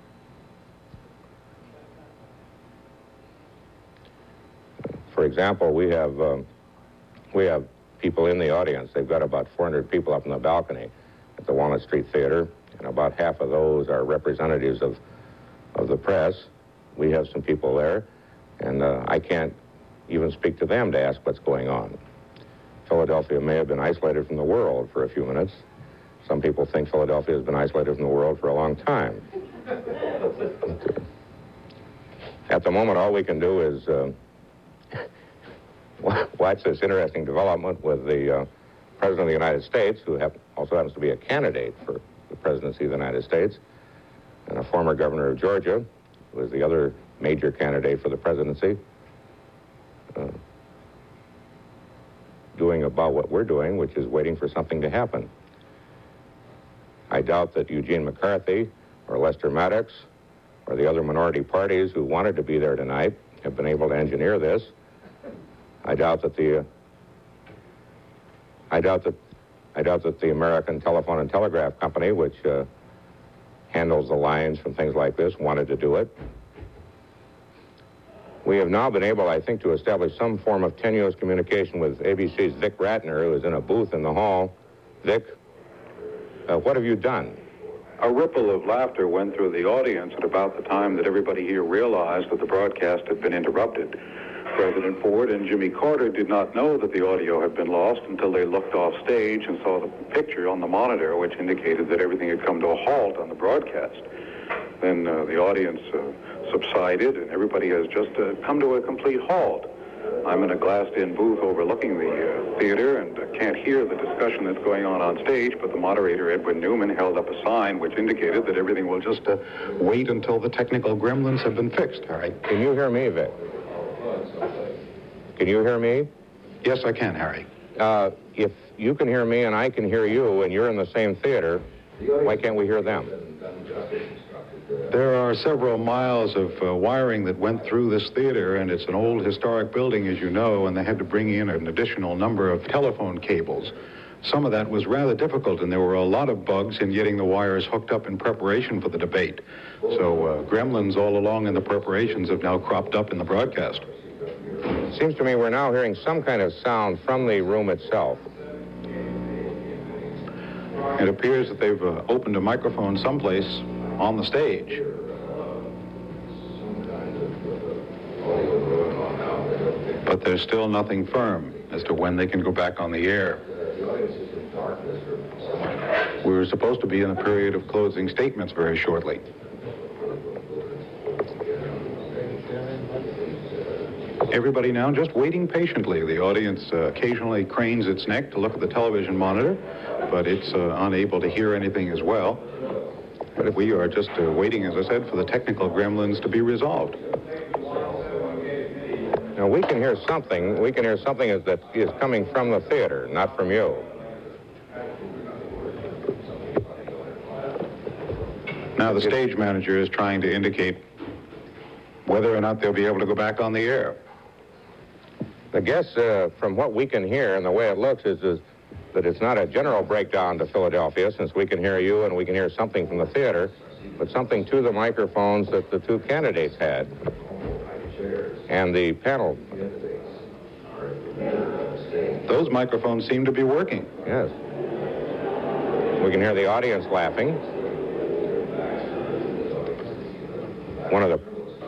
Speaker 7: For example, we have people in the audience. They've got about 400 people up in the balcony at the Walnut Street Theater, and about half of those are representatives of the press. We have some people there, and I can't even speak to them to ask what's going on. Philadelphia may have been isolated from the world for a few minutes. Some people think Philadelphia has been isolated from the world for a long time. At the moment, all we can do is watch this interesting development with the President of the United States, who also happens to be a candidate for the presidency of the United States, and a former governor of Georgia, who is the other major candidate for the presidency, doing about what we're doing, which is waiting for something to happen. I doubt that Eugene McCarthy or Lester Maddox or the other minority parties who wanted to be there tonight have been able to engineer this. I doubt that the American Telephone and Telegraph Company, which handles the lines from things like this, wanted to do it. We have now been able, I think, to establish some form of tenuous communication with ABC's Vic Ratner, who is in a booth in the hall. Vic, what have you done?
Speaker 8: A ripple of laughter went through the audience at about the time that everybody here realized that the broadcast had been interrupted. President Ford and Jimmy Carter did not know that the audio had been lost until they looked off stage and saw the picture on the monitor, which indicated that everything had come to a halt on the broadcast. Then the audience subsided, and everybody has just come to a complete halt. I'm in a glassed-in booth overlooking the theater and can't hear the discussion that's going on stage, but the moderator, Edwin Newman, held up a sign which indicated that everything will just wait until the technical gremlins have been fixed. All right.
Speaker 7: Can you hear me, Vic? Can you hear me?
Speaker 8: Yes, I can, Harry.
Speaker 7: If you can hear me and I can hear you and you're in the same theater, why can't we hear them?
Speaker 8: There are several miles of wiring that went through this theater, and it's an old historic building, as you know, and they had to bring in an additional number of telephone cables. Some of that was rather difficult, and there were a lot of bugs in getting the wires hooked up in preparation for the debate. So gremlins all along in the preparations have now cropped up in the broadcast.
Speaker 7: It seems to me we're now hearing some kind of sound from the room itself.
Speaker 8: It appears that they've opened a microphone someplace on the stage. But there's still nothing firm as to when they can go back on the air. We're supposed to be in a period of closing statements very shortly. Everybody now just waiting patiently. The audience occasionally cranes its neck to look at the television monitor, but it's unable to hear anything as well. But we are just waiting, as I said, for the technical gremlins to be resolved.
Speaker 7: Now, we can hear something. We can hear something that is coming from the theater, not from you.
Speaker 8: Now, the stage manager is trying to indicate whether or not they'll be able to go back on the air.
Speaker 7: The guess, from what we can hear and the way it looks, is that it's not a general breakdown to Philadelphia, since we can hear you and we can hear something from the theater, but something to the microphones that the two candidates had and the panel.
Speaker 8: Those microphones seem to be working.
Speaker 7: Yes. We can hear the audience laughing. One of the...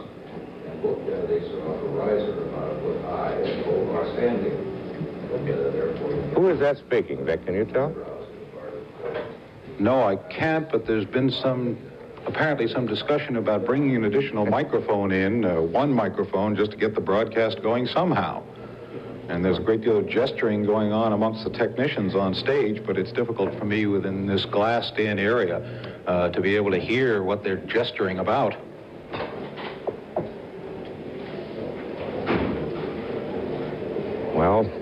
Speaker 7: Who is that speaking, Vic? Can you tell?
Speaker 8: No, I can't, but there's been apparently some discussion about bringing an additional microphone in, one microphone, just to get the broadcast going somehow. And there's a great deal of gesturing going on amongst the technicians on stage, but it's difficult for me within this glassed-in area to be able to hear what they're gesturing about.
Speaker 7: Well,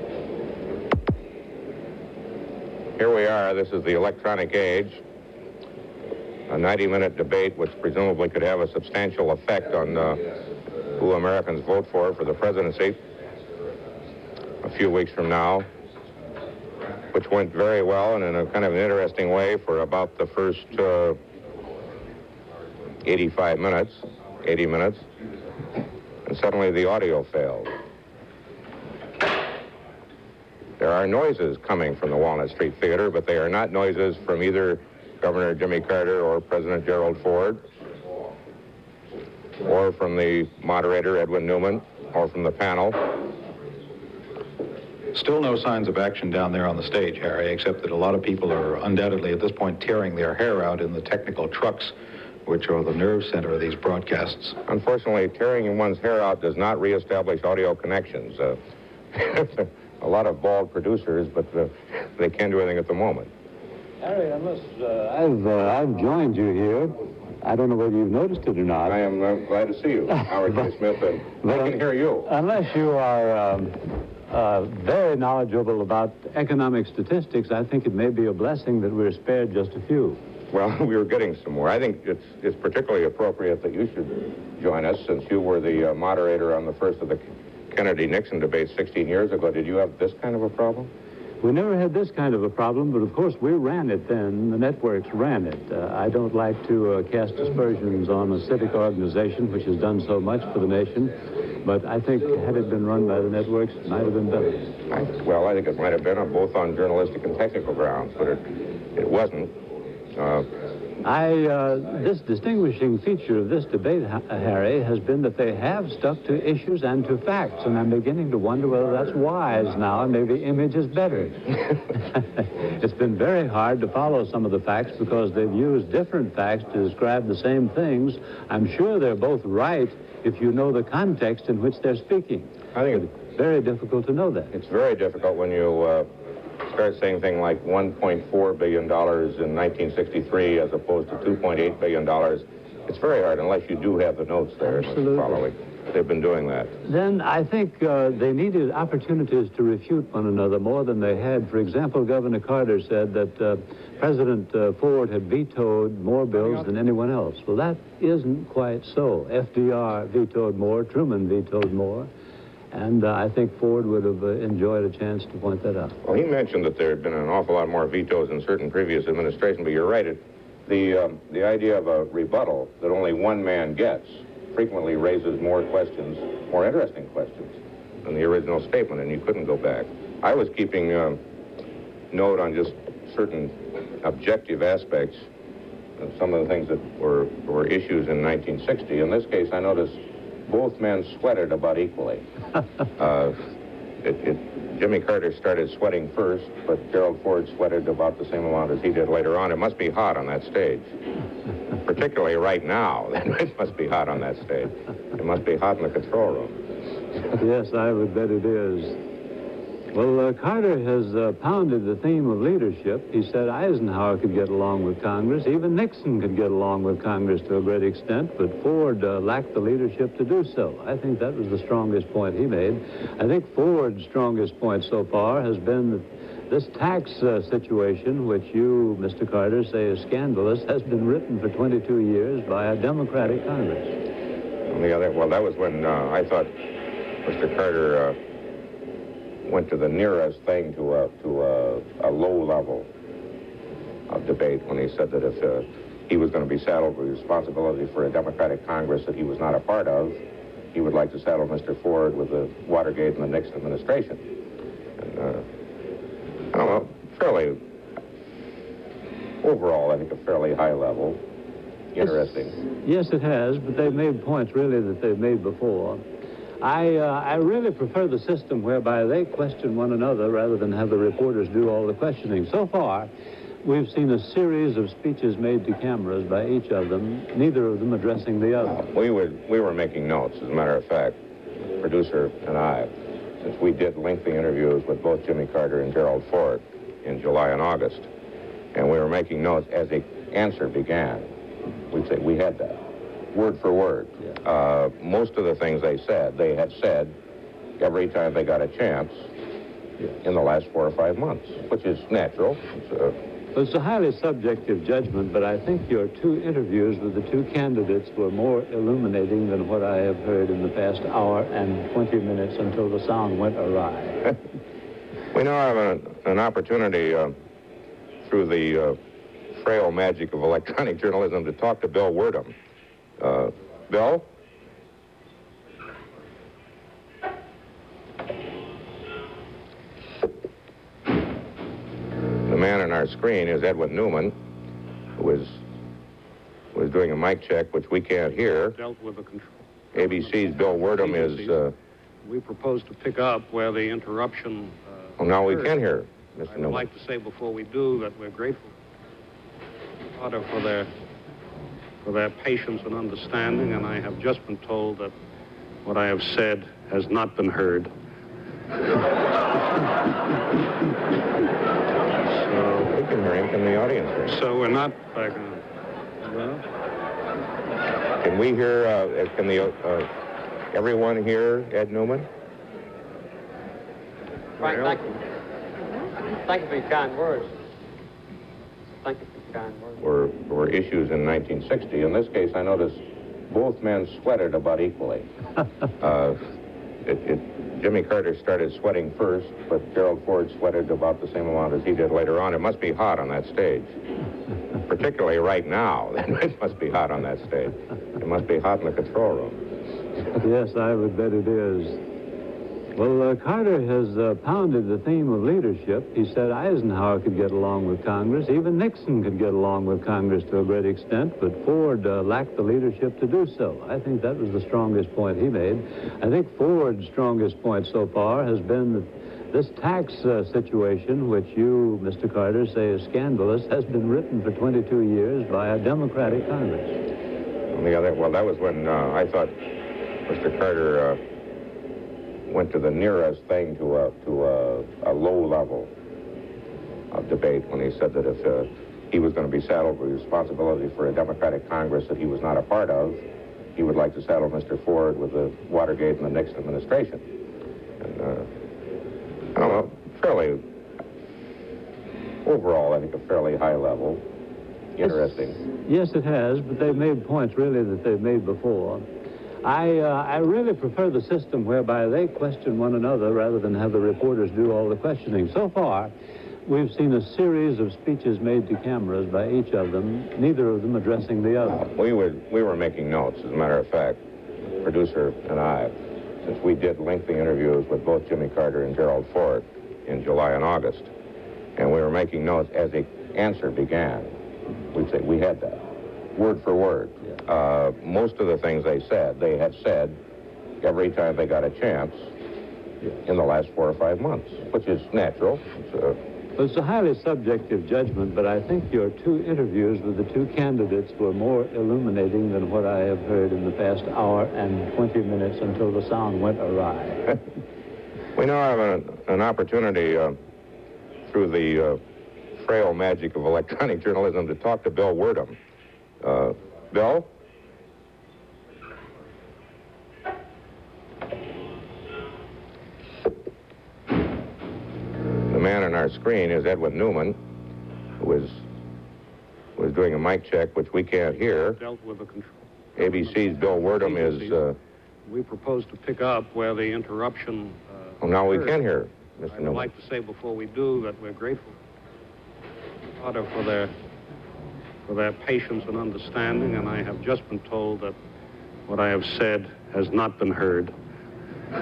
Speaker 7: here we are. This is the electronic age. A 90-minute debate which presumably could have a substantial effect on who Americans vote for the presidency a few weeks from now, which went very well and in a kind of an interesting way for about the first 80 minutes, and suddenly the audio failed. There are noises coming from the Walnut Street Theater, but they are not noises from either Governor Jimmy Carter or President Gerald Ford, or from the moderator, Edwin Newman, or from the panel.
Speaker 8: Still no signs of action down there on the stage, Harry, except that a lot of people are undoubtedly at this point tearing their hair out in the technical trucks, which are the nerve center of these broadcasts.
Speaker 7: Unfortunately, tearing one's hair out does not reestablish audio connections. A lot of bald producers, but they can't do anything at the moment.
Speaker 9: Harry, I've joined you here. I don't know whether you've noticed it or not.
Speaker 7: I am glad to see you, Howard K. Smith, and I can hear you.
Speaker 9: Unless you are very knowledgeable about economic statistics, I think it may be a blessing that we're spared just a few.
Speaker 7: Well, we were getting some more. I think it's particularly appropriate that you should join us, since you were the moderator on the first of the Kennedy-Nixon debate 16 years ago. Did you have this kind of a problem?
Speaker 9: We never had this kind of a problem, but of course we ran it then. The networks ran it. I don't like to cast aspersions on a civic organization which has done so much for the nation, but I think had it been run by the networks, it might have been better.
Speaker 7: I think it might have been both on journalistic and technical grounds, but it wasn't.
Speaker 9: This distinguishing feature of this debate, Harry, has been that they have stuck to issues and to facts, and I'm beginning to wonder whether that's wise now, and maybe image is better. It's been very hard to follow some of the facts because they've used different facts to describe the same things. I'm sure they're both right if you know the context in which they're speaking.
Speaker 7: I think
Speaker 9: it's very difficult to know that.
Speaker 7: It's very difficult when you start saying things like $1.4 billion in 1963 as opposed to $2.8 billion It's very hard unless you do have the notes there.
Speaker 9: Absolutely.
Speaker 7: Following. They've been doing that.
Speaker 9: Then I think they needed opportunities to refute one another more than they had. For example, Governor Carter said that President Ford had vetoed more bills than anyone else. Well, that isn't quite so. FDR vetoed more, Truman vetoed more, and I think Ford would have enjoyed a chance to point that out.
Speaker 7: Well, he mentioned that there had been an awful lot more vetoes in certain previous administrations, but you're right. The idea of a rebuttal that only one man gets frequently raises more questions, more interesting questions than the original statement, and you couldn't go back. I was keeping note on just certain objective aspects of some of the things that were issues in 1960. In this case, I noticed both men sweated about equally. Jimmy Carter started sweating first, but Gerald Ford sweated about the same amount as he did later on. It must be hot on that stage. Particularly right now, it must be hot on that stage. It must be hot in the control room.
Speaker 9: Yes, I would bet it is. Well, Carter has pounded the theme of leadership. He said Eisenhower could get along with Congress. Even Nixon could get along with Congress to a great extent, but Ford lacked the leadership to do so. I think that was the strongest point he made. I think Ford's strongest point so far has been that this tax situation, which you, Mr. Carter, say is scandalous, has been written for 22 years by a Democratic Congress.
Speaker 7: Well, that was when I thought Mr. Carter went to the nearest thing to a low level of debate when he said that if he was going to be saddled with responsibility for a Democratic Congress that he was not a part of, he would like to saddle Mr. Ford with the Watergate and the Nixon administration. And, I don't know, fairly, overall, I think a fairly high level. Interesting.
Speaker 9: Yes, it has, but they've made points really that they've made before. I really prefer the system whereby they question one another rather than have the reporters do all the questioning. So far, we've seen a series of speeches made to cameras by each of them, neither of them addressing the other.
Speaker 7: We were making notes, as a matter of fact, the producer and I, since we did lengthy interviews with both Jimmy Carter and Gerald Ford in July and August. And we were making notes as the answer began. We'd say, we had that. Word for word. Yeah. Most of the things they had said every time they got a chance in the last 4 or 5 months, which is natural.
Speaker 9: It's a highly subjective judgment, but I think your 2 interviews with the 2 candidates were more illuminating than what I have heard in the past hour and 20 minutes until the sound went awry.
Speaker 7: We now have an opportunity through the frail magic of electronic journalism to talk to Bill Werdum. Bill? The man on our screen is Edwin Newman, who was doing a mic check, which we can't hear.
Speaker 1: Dealt with the control.
Speaker 7: ABC's Bill Werdum is...
Speaker 1: We propose to pick up where the interruption...
Speaker 7: well, now we can hear Mr. Newman.
Speaker 1: I'd like to say before we do that we're grateful to Carter for their patience and understanding, and I have just been told that what I have said has not been heard.
Speaker 7: So we can hear him from the audience here.
Speaker 1: So we're not back on. Well,
Speaker 7: can we hear, everyone hear Ed Newman?
Speaker 3: Frank, thank you. Thank you for your kind words. Thank you for your kind words.
Speaker 7: Were issues in 1960. In this case, I noticed both men sweated about equally. Jimmy Carter started sweating first, but Gerald Ford sweated about the same amount as he did later on. It must be hot on that stage. Particularly right now, it must be hot on that stage. It must be hot in the control room.
Speaker 9: Yes, I would bet it is. Well, Carter has pounded the theme of leadership. He said Eisenhower could get along with Congress. Even Nixon could get along with Congress to a great extent, but Ford lacked the leadership to do so. I think that was the strongest point he made. I think Ford's strongest point so far has been that this tax situation, which you, Mr. Carter, say is scandalous, has been written for 22 years by a Democratic Congress.
Speaker 7: Well, that was when I thought Mr. Carter went to the nearest thing to a low level of debate when he said that if he was going to be saddled with responsibility for a Democratic Congress that he was not a part of. He would like to saddle Mr. Ford with the Watergate and the Nixon administration. And, I don't know, fairly, overall, I think a fairly high level. Interesting.
Speaker 9: Yes, it has, but they've made points, really, that they've made before. I really prefer the system whereby they question one another rather than have the reporters do all the questioning. So far, we've seen a series of speeches made to cameras by each of them, neither of them addressing the other.
Speaker 7: We were making notes, as a matter of fact, the producer and I, since we did lengthy interviews with both Jimmy Carter and Gerald Ford in July and August. And we were making notes as the answer began. We'd say, we had that, word for word. Yeah. Most of the things they had said every time they got a chance in the last 4 or 5 months, which is natural.
Speaker 9: It's a highly subjective judgment, but I think your 2 interviews with the 2 candidates were more illuminating than what I have heard in the past hour and 20 minutes until the sound went awry.
Speaker 7: We now have an opportunity through the frail magic of electronic journalism to talk to Bill Werdum. Bill? The man on our screen is Edwin Newman, who was doing a mic check, which we can't hear.
Speaker 1: Dealt with the control.
Speaker 7: ABC's Bill Werdum is...
Speaker 1: we propose to pick up where the interruption...
Speaker 7: well, now we can hear Mr.
Speaker 1: I
Speaker 7: Newman.
Speaker 1: would like to say before we do that we're grateful for their patience and understanding, and I have just been told that what I have said has not been heard.
Speaker 7: So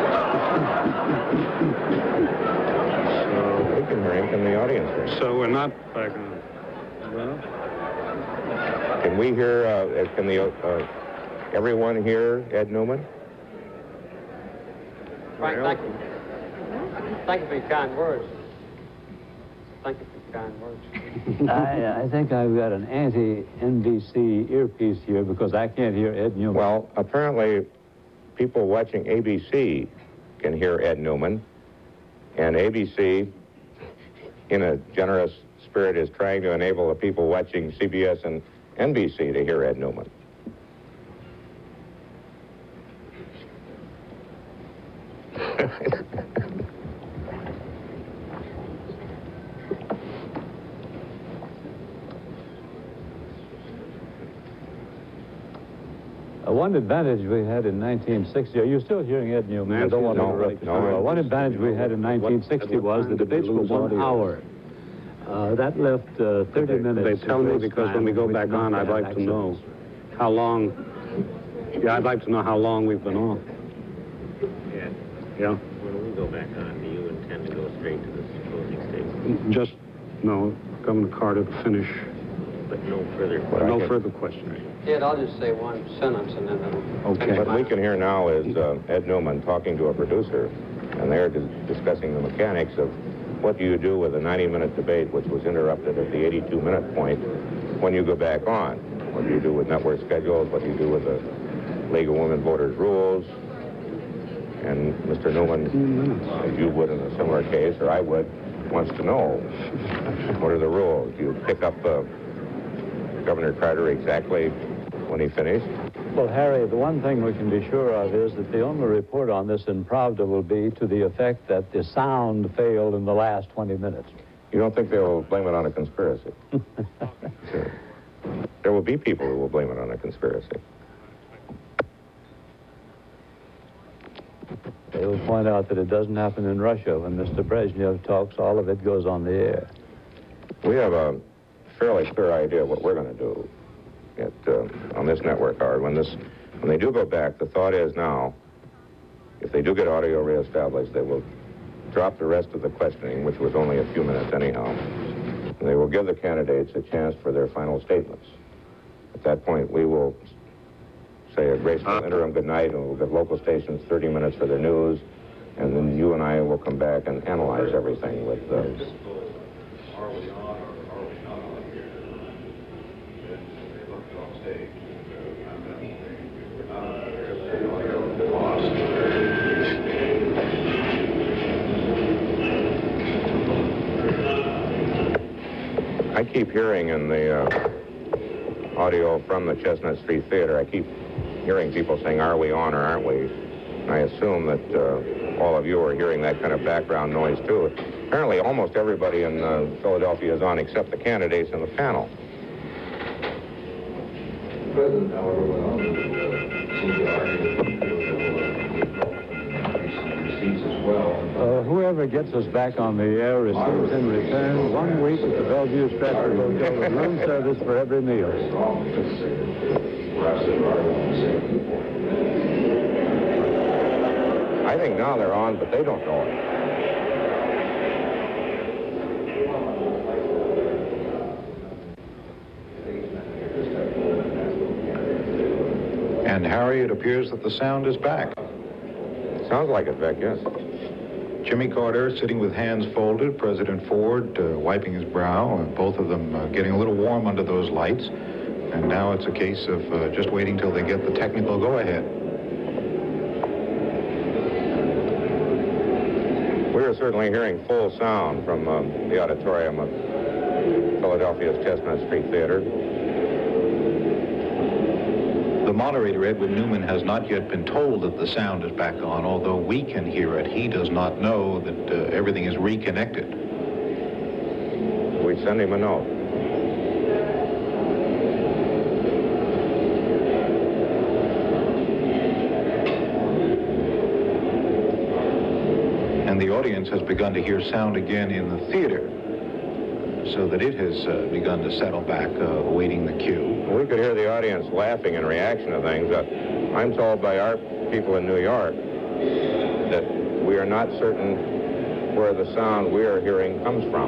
Speaker 7: we can hear him. Can the audience hear him?
Speaker 1: So we're not back on. Well,
Speaker 7: can we hear, everyone hear Ed Newman?
Speaker 3: Frank, thank you. Thank you for your kind words. Thank you for your kind words.
Speaker 9: I think I've got an anti-NBC earpiece here because I can't hear Ed Newman.
Speaker 7: Well, apparently people watching ABC can hear Ed Newman, and ABC, in a generous spirit, is trying to enable the people watching CBS and NBC to hear Ed Newman.
Speaker 9: One advantage we had in 1960, are you still hearing Ed Newman? I don't want to interrupt you. One advantage we had in 1960 was the debates were 1 hour. That left 30 minutes.
Speaker 1: They tell me because when we go back on, I'd like to know how long. Yeah, I'd like to know how long we've been on.
Speaker 5: Yeah.
Speaker 1: Yeah.
Speaker 5: When we go back on, do you intend to go straight to this closing statement?
Speaker 1: Just, no, Governor Carter to finish.
Speaker 5: But no further
Speaker 1: No further questions.
Speaker 3: Ed, I'll just say one sentence and then...
Speaker 7: Okay. What we can hear now is Ed Newman talking to a producer, and they're discussing the mechanics of what do you do with a 90-minute debate which was interrupted at the 82-minute point when you go back on. What do you do with network schedules? What do you do with the League of Women Voters rules? And Mr. Newman, as you would in a similar case, or I would, wants to know, what are the rules? Do you pick up Governor Carter exactly when he finished?
Speaker 9: Well, Harry, the one thing we can be sure of is that the only report on this in Pravda will be to the effect that the sound failed in the last 20 minutes.
Speaker 7: You don't think they'll blame it on a conspiracy? Sure. There will be people who will blame it on a conspiracy.
Speaker 9: They will point out that it doesn't happen in Russia. When Mr. Brezhnev talks, all of it goes on the air.
Speaker 7: We have a fairly clear idea of what we're going to do on this network, Howard. When they do go back, the thought is now, if they do get audio reestablished, they will drop the rest of the questioning, which was only a few minutes anyhow, and they will give the candidates a chance for their final statements. At that point, we will say a graceful interim good night, and we'll give local stations 30 minutes for their news, and then you and I will come back and analyze everything with I keep hearing in the audio from the Chestnut Street Theater, I keep hearing people saying, are we on or aren't we? And I assume that all of you are hearing that kind of background noise, too. Apparently, almost everybody in Philadelphia is on except the candidates in the panel.
Speaker 10: The President, however, went on to seem to argue receipts as well.
Speaker 9: Whoever gets us back on the air receives in return 1 week at the Bellevue Stratford Hotel with room service for every meal.
Speaker 7: I think now they're on, but they don't know it.
Speaker 8: And Harry, it appears that the sound is back.
Speaker 7: Sounds like it, Beck, yes.
Speaker 8: Jimmy Carter sitting with hands folded, President Ford wiping his brow, both of them getting a little warm under those lights. And now it's a case of just waiting till they get the technical go-ahead.
Speaker 7: We're certainly hearing full sound from the auditorium of Philadelphia's Chestnut Street Theater.
Speaker 8: The moderator, Edwin Newman, has not yet been told that the sound is back on, although we can hear it. He does not know that everything is reconnected.
Speaker 7: We send him a note.
Speaker 8: And the audience has begun to hear sound again in the theater, so that it has begun to settle back, awaiting the cue.
Speaker 7: We could hear the audience laughing in reaction to things. I'm told by our people in New York that we are not certain where the sound we are hearing comes from.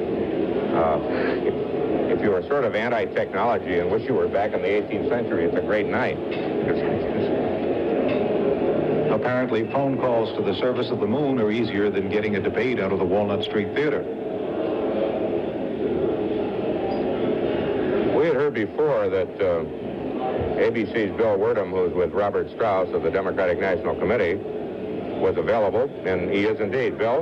Speaker 7: If you are sort of anti-technology and wish you were back in the 18th century, it's a great night.
Speaker 8: Apparently, phone calls to the service of the moon are easier than getting a debate out of the Walnut Street Theater.
Speaker 7: We had heard before that ABC's Bill Werdum, who's with Robert Strauss of the Democratic National Committee, was available, and he is indeed. Bill?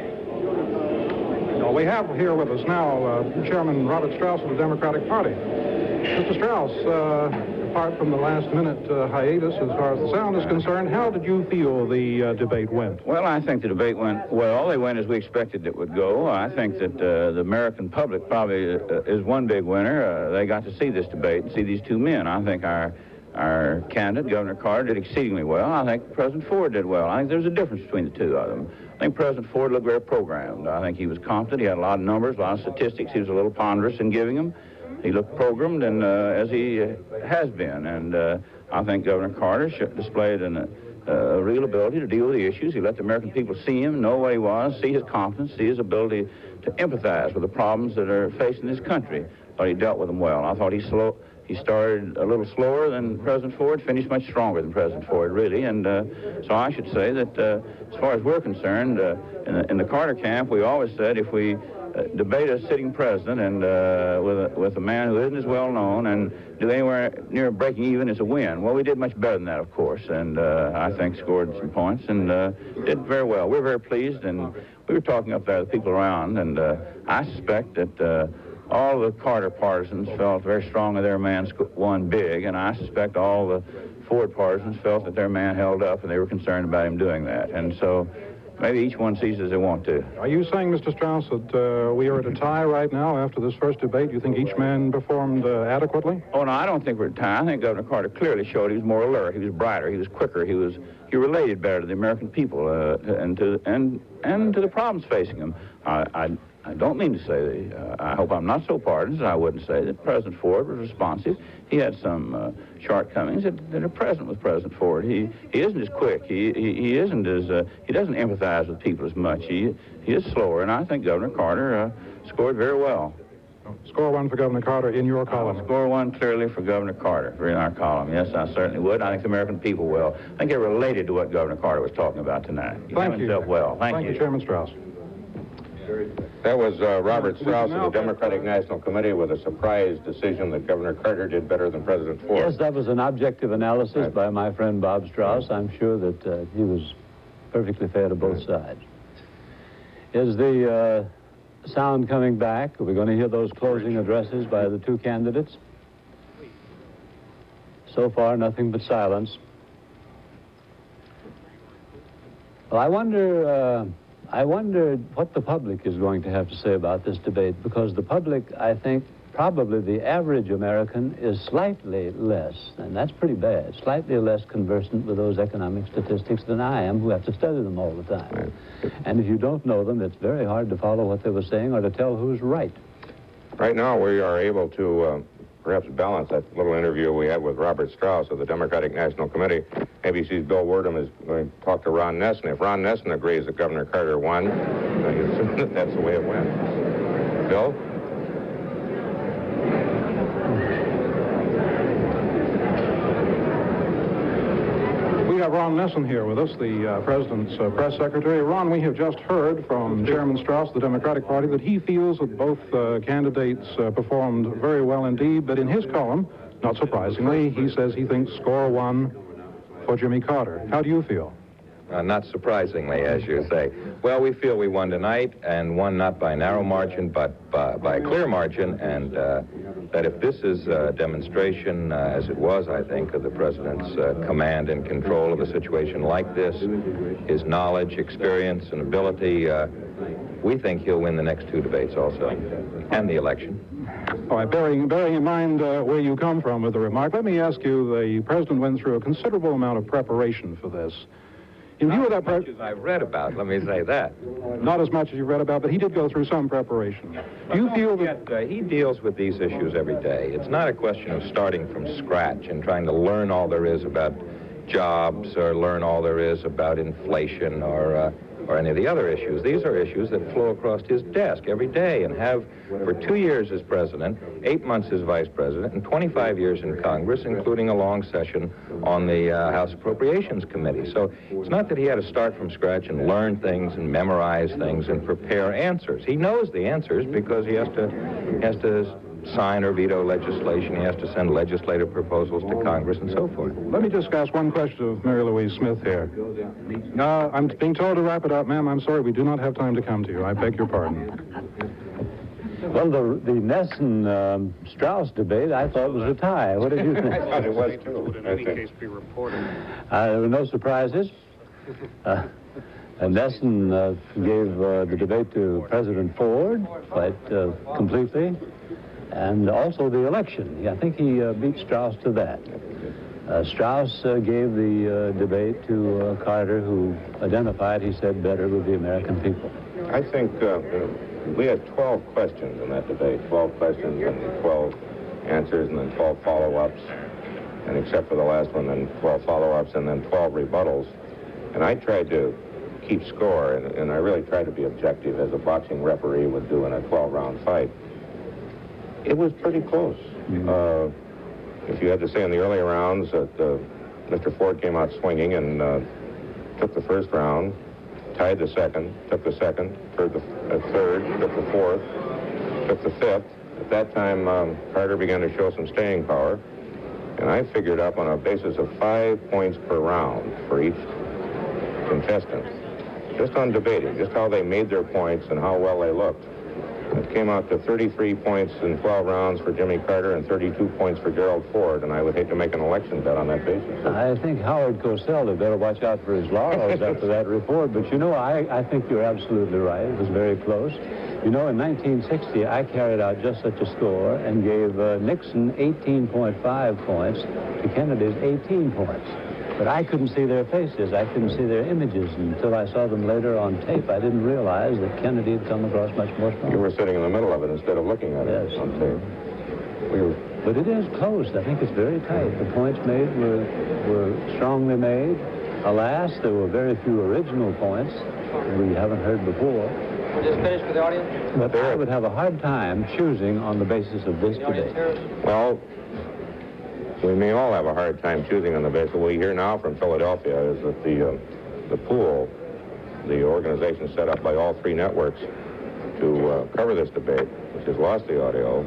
Speaker 11: Well, we have here with us now Chairman Robert Strauss of the Democratic Party. Mr. Strauss, apart from the last-minute hiatus as far as the sound is concerned, how did you feel the debate went?
Speaker 12: Well, I think the debate went well. They went as we expected it would go. I think that the American public probably is one big winner. They got to see this debate and see these two men. I think our candidate, Governor Carter, did exceedingly well. I think President Ford did well. I think there's a difference between the two of them. I think President Ford looked very programmed. I think he was competent. He had a lot of numbers, a lot of statistics. He was a little ponderous in giving them. He looked programmed, and as he has been. And I think Governor Carter displayed a real ability to deal with the issues. He let the American people see him, know what he was, see his competence, see his ability to empathize with the problems that are facing this country. I thought he dealt with them well. I thought he started a little slower than President Ford, finished much stronger than President Ford, really. And so I should say that as far as we're concerned, in the Carter camp, we always said if we debate a sitting president and with a man who isn't as well known and do anywhere near breaking even is a win. Well, we did much better than that, of course, and I think scored some points and did very well. We're very pleased, and we were talking up there to the people around, and I suspect that all the Carter partisans felt very strongly their man won big, and I suspect all the Ford partisans felt that their man held up, and they were concerned about him doing that. And so maybe each one sees as they want to.
Speaker 11: Are you saying, Mr. Strauss, that we are at a tie right now after this first debate? You think each man performed adequately?
Speaker 12: Oh, no, I don't think we're at a tie. I think Governor Carter clearly showed he was more alert, he was brighter, he was quicker, he related better to the American people and to the problems facing them. I don't mean to say that, I hope I'm not so partisan, I wouldn't say that President Ford was responsive. He had some shortcomings that are present with President Ford. He isn't as quick. He isn't as, he doesn't empathize with people as much. He is slower, and I think Governor Carter scored very well.
Speaker 11: Score one for Governor Carter in your column.
Speaker 12: Score one clearly for Governor Carter in our column. Yes, I certainly would. I think the American people will. I think it related to what Governor Carter was talking about tonight. He
Speaker 11: Thank you.
Speaker 12: Himself well. Thank you,
Speaker 11: Chairman Strauss.
Speaker 7: That was Robert Strauss of the Democratic National Committee with a surprise decision that Governor Carter did better than President Ford.
Speaker 9: Yes, that was an objective analysis by my friend Bob Strauss. I'm sure that he was perfectly fair to both sides. Is the sound coming back? Are we going to hear those closing addresses by the two candidates? So far, nothing but silence. Well, I wonder what the public is going to have to say about this debate, because the public, I think, probably the average American is slightly less, and that's pretty bad, slightly less conversant with those economic statistics than I am, who have to study them all the time. Right. And if you don't know them, it's very hard to follow what they were saying or to tell who's right.
Speaker 7: Right now, we are able to perhaps balance that little interview we had with Robert Strauss of the Democratic National Committee. ABC's Bill Wordham is going to talk to Ron Nessen. If Ron Nessen agrees that Governor Carter won, you assume that that's the way it went. Bill?
Speaker 11: We have Ron Nessen here with us, the President's press secretary. Ron, we have just heard from Chairman Strauss of the Democratic Party that he feels that both candidates performed very well indeed, but in his column, not surprisingly, he says he thinks score one for Jimmy Carter. How do you feel?
Speaker 13: Not surprisingly, as you say. Well, we feel we won tonight, and won not by a narrow margin, but by a clear margin, and that if this is a demonstration, as it was, I think, of the President's command and control of a situation like this, his knowledge, experience, and ability, we think he'll win the next two debates also, and the election.
Speaker 11: All right, bearing in mind where you come from with the remark, let me ask you, the President went through a considerable amount of preparation for this. In view of that,
Speaker 13: not as much as I've read about, let me say that.
Speaker 11: Not as much as you've read about, but he did go through some preparation. Do you feel that...
Speaker 13: he deals with these issues every day. It's not a question of starting from scratch and trying to learn all there is about jobs or learn all there is about inflation or any of the other issues. These are issues that flow across his desk every day and have for 2 years as president, 8 months as vice president, and 25 years in Congress, including a long session on the House Appropriations Committee. So it's not that he had to start from scratch and learn things and memorize things and prepare answers. He knows the answers because he has to sign or veto legislation. He has to send legislative proposals to Congress and so forth.
Speaker 11: Let me just ask one question of Mary Louise Smith here. I'm being told to wrap it up, ma'am. I'm sorry, we do not have time to come to you. I beg your pardon.
Speaker 9: Well, the Nessen-Strauss debate, I thought was a tie. What did you think?
Speaker 7: I thought it was, too.
Speaker 1: Would in any case be reported.
Speaker 9: There were no surprises. Nessen gave the debate to President Ford quite completely, and also the election. I think he beat Strauss to that. Strauss gave the debate to Carter, who identified, he said, better with the American people.
Speaker 7: I think we had 12 questions in that debate, 12 questions and 12 answers, and then 12 follow-ups, and except for the last one, then 12 follow-ups, and then 12 rebuttals. And I tried to keep score, and I really tried to be objective, as a boxing referee would do in a 12-round fight. It was pretty close. If you had to say in the early rounds that Mr. Ford came out swinging and took the first round, tied the second, took the second, third, took the fourth, took the fifth. At that time, Carter began to show some staying power, and I figured up on a basis of 5 points per round for each contestant, just on debating, just how they made their points and how well they looked. It came out to 33 points in 12 rounds for Jimmy Carter and 32 points for Gerald Ford, and I would hate to make an election bet on that basis.
Speaker 9: I think Howard Cosell had better watch out for his laurels after that report, but you know, I think you're absolutely right. It was very close. You know, in 1960, I carried out just such a score and gave Nixon 18.5 points to Kennedy's 18 points. But I couldn't see their faces. I couldn't see their images until I saw them later on tape. I didn't realize that Kennedy had come across much more strong.
Speaker 7: You were sitting in the middle of it instead of looking at it on tape.
Speaker 9: But it is close. I think it's very tight. The points made were strongly made. Alas, there were very few original points we haven't heard before.
Speaker 3: Just finished with the audience?
Speaker 9: But I would have a hard time choosing on the basis of this debate.
Speaker 7: Well, we may all have a hard time choosing on the basis. What we hear now from Philadelphia is that the pool, the organization set up by all three networks to cover this debate, which has lost the audio,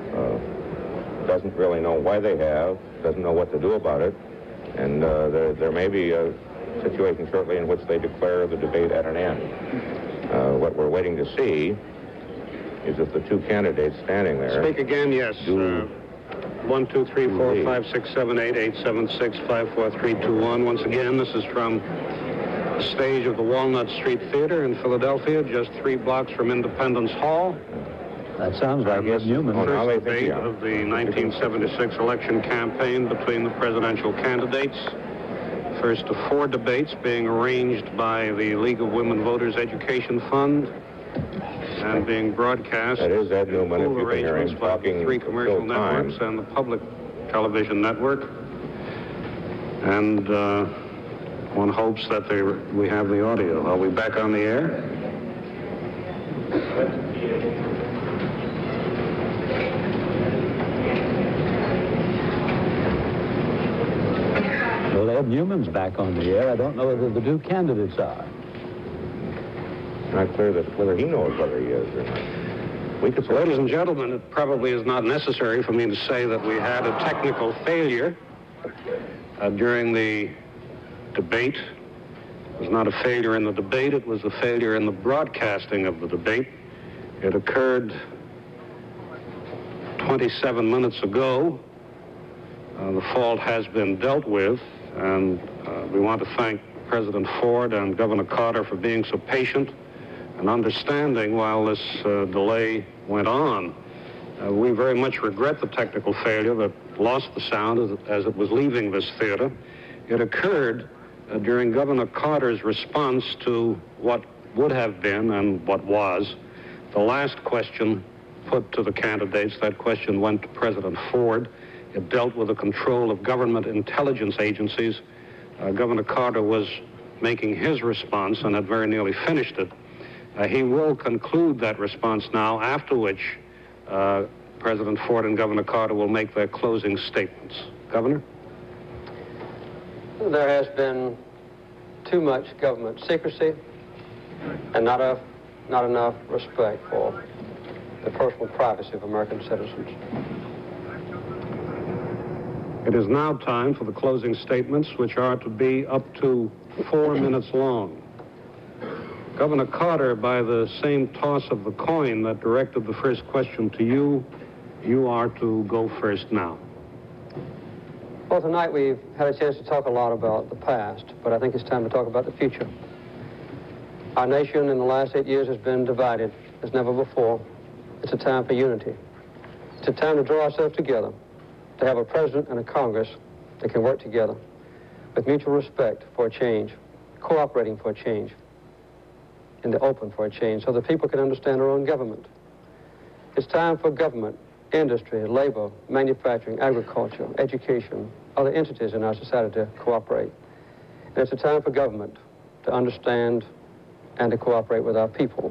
Speaker 7: doesn't really know why they have, doesn't know what to do about it, and there may be a situation shortly in which they declare the debate at an end. What we're waiting to see is if the two candidates standing there...
Speaker 1: Speak again, yes. 1, 2, 3, 4, 5, 6, 7, 8, 8, 7, 6, 5, 4, 3, 2, 1. Once again, this is from the stage of the Walnut Street Theater in Philadelphia, just 3 blocks from Independence Hall.
Speaker 9: That sounds like Ed Newman.
Speaker 1: The first debate of the 1976 election campaign between the presidential candidates. First of 4 debates being arranged by the League of Women Voters Education Fund and being broadcast.
Speaker 7: That is Ed Newman, if you can hear him talking
Speaker 1: 3 commercial networks and the public television network. And one hopes that we have the audio. Are we back on the air?
Speaker 9: Well, Ed Newman's back on the air. I don't know whether the 2 candidates are.
Speaker 7: Not clear whether he knows whether he is or not.
Speaker 1: Ladies and gentlemen, it probably is not necessary for me to say that we had a technical failure during the debate. It was not a failure in the debate, it was a failure in the broadcasting of the debate. It occurred 27 minutes ago. The fault has been dealt with, and we want to thank President Ford and Governor Carter for being so patient and understanding while this delay went on. We very much regret the technical failure that lost the sound as it was leaving this theater. It occurred during Governor Carter's response to what would have been and what was the last question put to the candidates. That question went to President Ford. It dealt with the control of government intelligence agencies. Governor Carter was making his response and had very nearly finished it. He will conclude that response now, after which President Ford and Governor Carter will make their closing statements. Governor?
Speaker 3: There has been too much government secrecy and not enough respect for the personal privacy of American citizens.
Speaker 1: It is now time for the closing statements, which are to be up to 4 minutes long. Governor Carter, by the same toss of the coin that directed the first question to you, you are to go first now.
Speaker 3: Well, tonight we've had a chance to talk a lot about the past, but I think it's time to talk about the future. Our nation in the last 8 years has been divided as never before. It's a time for unity. It's a time to draw ourselves together, to have a president and a Congress that can work together with mutual respect for a change, cooperating for a change, and to open for a change so that people can understand their own government. It's time for government, industry, labor, manufacturing, agriculture, education, other entities in our society to cooperate. And it's a time for government to understand and to cooperate with our people.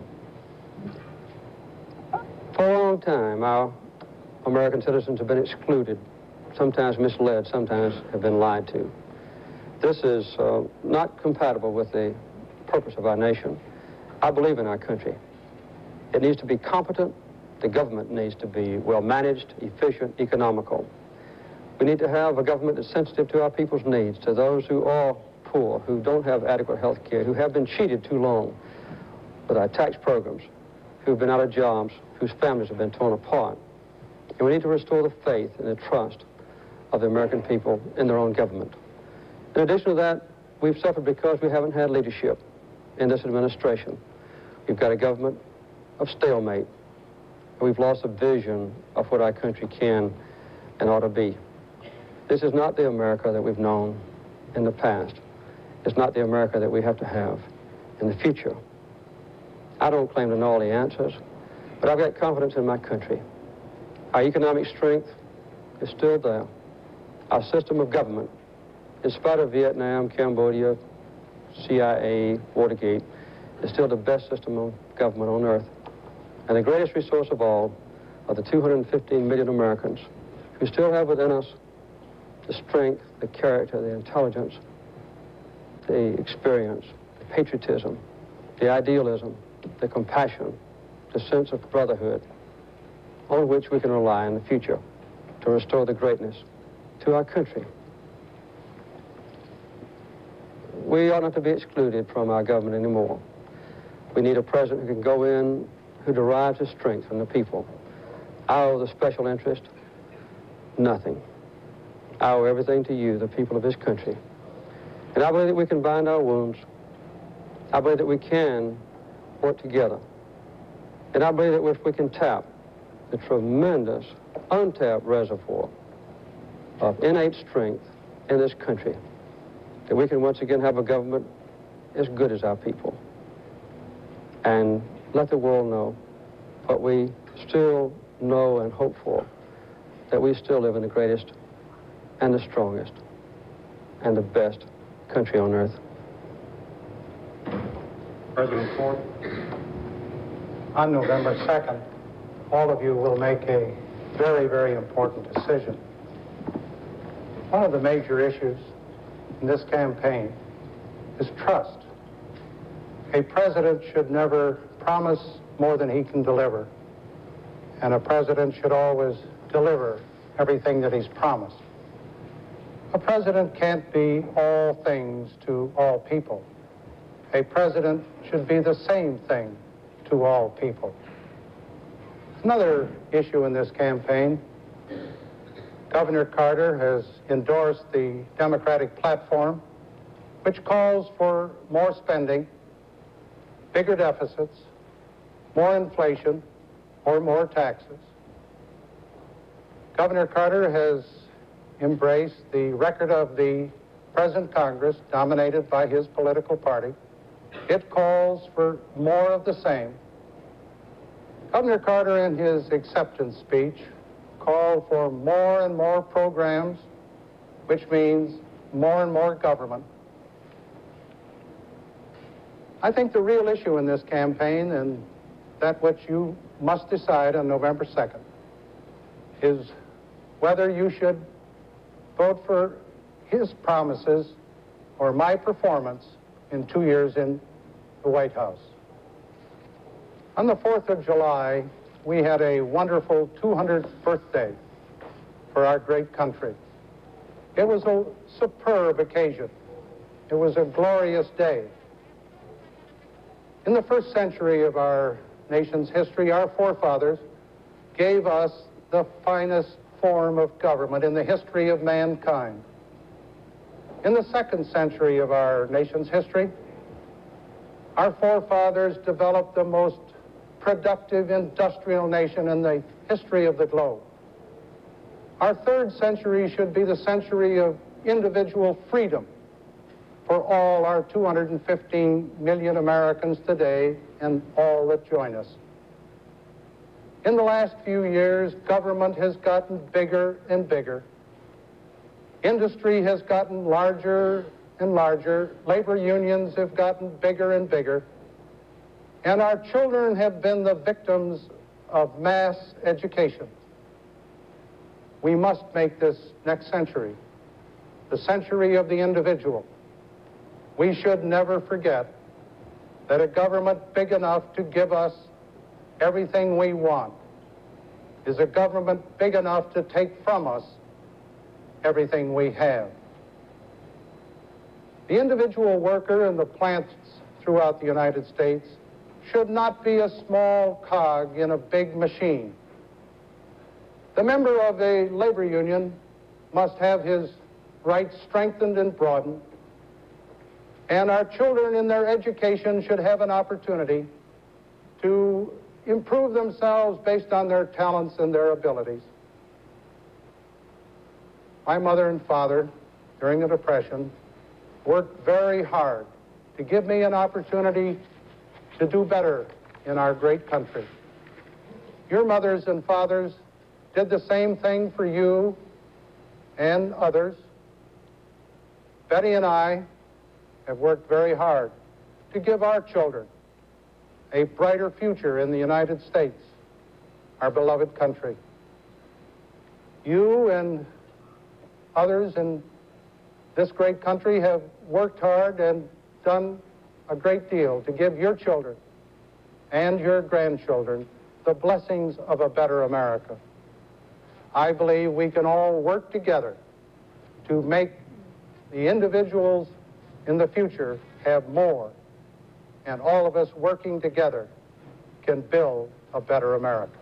Speaker 3: For a long time, our American citizens have been excluded, sometimes misled, sometimes have been lied to. This is not compatible with the purpose of our nation. I believe in our country. It needs to be competent. The government needs to be well-managed, efficient, economical. We need to have a government that's sensitive to our people's needs, to those who are poor, who don't have adequate health care, who have been cheated too long with our tax programs, who've been out of jobs, whose families have been torn apart. And we need to restore the faith and the trust of the American people in their own government. In addition to that, we've suffered because we haven't had leadership in this administration. We've got a government of stalemate. We've lost a vision of what our country can and ought to be. This is not the America that we've known in the past. It's not the America that we have to have in the future. I don't claim to know all the answers, but I've got confidence in my country. Our economic strength is still there. Our system of government, in spite of Vietnam, Cambodia, CIA, Watergate, is still the best system of government on earth. And the greatest resource of all are the 215 million Americans who still have within us the strength, the character, the intelligence, the experience, the patriotism, the idealism, the compassion, the sense of brotherhood, on which we can rely in the future to restore the greatness to our country. We ought not to be excluded from our government anymore. We need a president who can go in, who derives his strength from the people. I owe the special interest nothing. I owe everything to you, the people of this country. And I believe that we can bind our wounds. I believe that we can work together. And I believe that if we can tap the tremendous, untapped reservoir of innate strength in this country, that we can once again have a government as good as our people. And let the world know what we still know and hope for, that we still live in the greatest and the strongest and the best country on earth.
Speaker 4: President Ford, on November 2nd, all of you will make a very, very important decision. One of the major issues in this campaign is trust. A president should never promise more than he can deliver, and a president should always deliver everything that he's promised. A president can't be all things to all people. A president should be the same thing to all people. Another issue in this campaign, Governor Carter has endorsed the Democratic platform, which calls for more spending, bigger deficits, more inflation, or more taxes. Governor Carter has embraced the record of the present Congress, dominated by his political party. It calls for more of the same. Governor Carter, in his acceptance speech, called for more and more programs, which means more and more government. I think the real issue in this campaign, and that which you must decide on November 2nd, is whether you should vote for his promises or my performance in 2 years in the White House. On the 4th of July, we had a wonderful 200th birthday for our great country. It was a superb occasion. It was a glorious day. In the first century of our nation's history, our forefathers gave us the finest form of government in the history of mankind. In the second century of our nation's history, our forefathers developed the most productive industrial nation in the history of the globe. Our third century should be the century of individual freedom for all our 215 million Americans today and all that join us. In the last few years, government has gotten bigger and bigger. Industry has gotten larger and larger. Labor unions have gotten bigger and bigger. And our children have been the victims of mass education. We must make this next century the century of the individual. We should never forget that a government big enough to give us everything we want is a government big enough to take from us everything we have. The individual worker in the plants throughout the United States should not be a small cog in a big machine. The member of a labor union must have his rights strengthened and broadened, and our children in their education should have an opportunity to improve themselves based on their talents and their abilities. My mother and father, during the Depression, worked very hard to give me an opportunity to do better in our great country. Your mothers and fathers did the same thing for you and others. Betty and I have worked very hard to give our children a brighter future in the United States, our beloved country. You and others in this great country have worked hard and done a great deal to give your children and your grandchildren the blessings of a better America. I believe we can all work together to make the individuals in the future have more, and all of us working together can build a better America.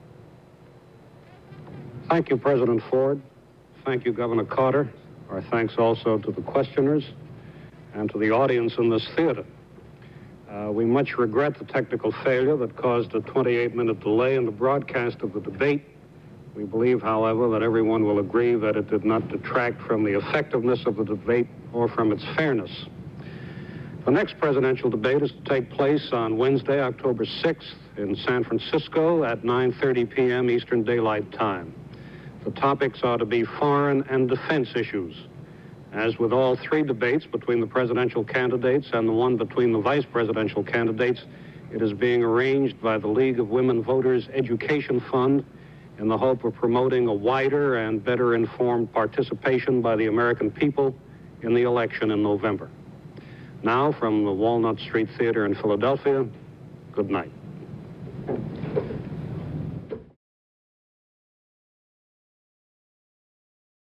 Speaker 1: Thank you, President Ford. Thank you, Governor Carter. Our thanks also to the questioners and to the audience in this theater. We much regret the technical failure that caused a 28-minute delay in the broadcast of the debate. We believe, however, that everyone will agree that it did not detract from the effectiveness of the debate or from its fairness. The next presidential debate is to take place on Wednesday, October 6th in San Francisco at 9:30 p.m. Eastern Daylight Time. The topics are to be foreign and defense issues. As with all three debates between the presidential candidates and the one between the vice presidential candidates, it is being arranged by the League of Women Voters Education Fund in the hope of promoting a wider and better informed participation by the American people in the election in November. Now, from the Walnut Street Theater in Philadelphia, good night.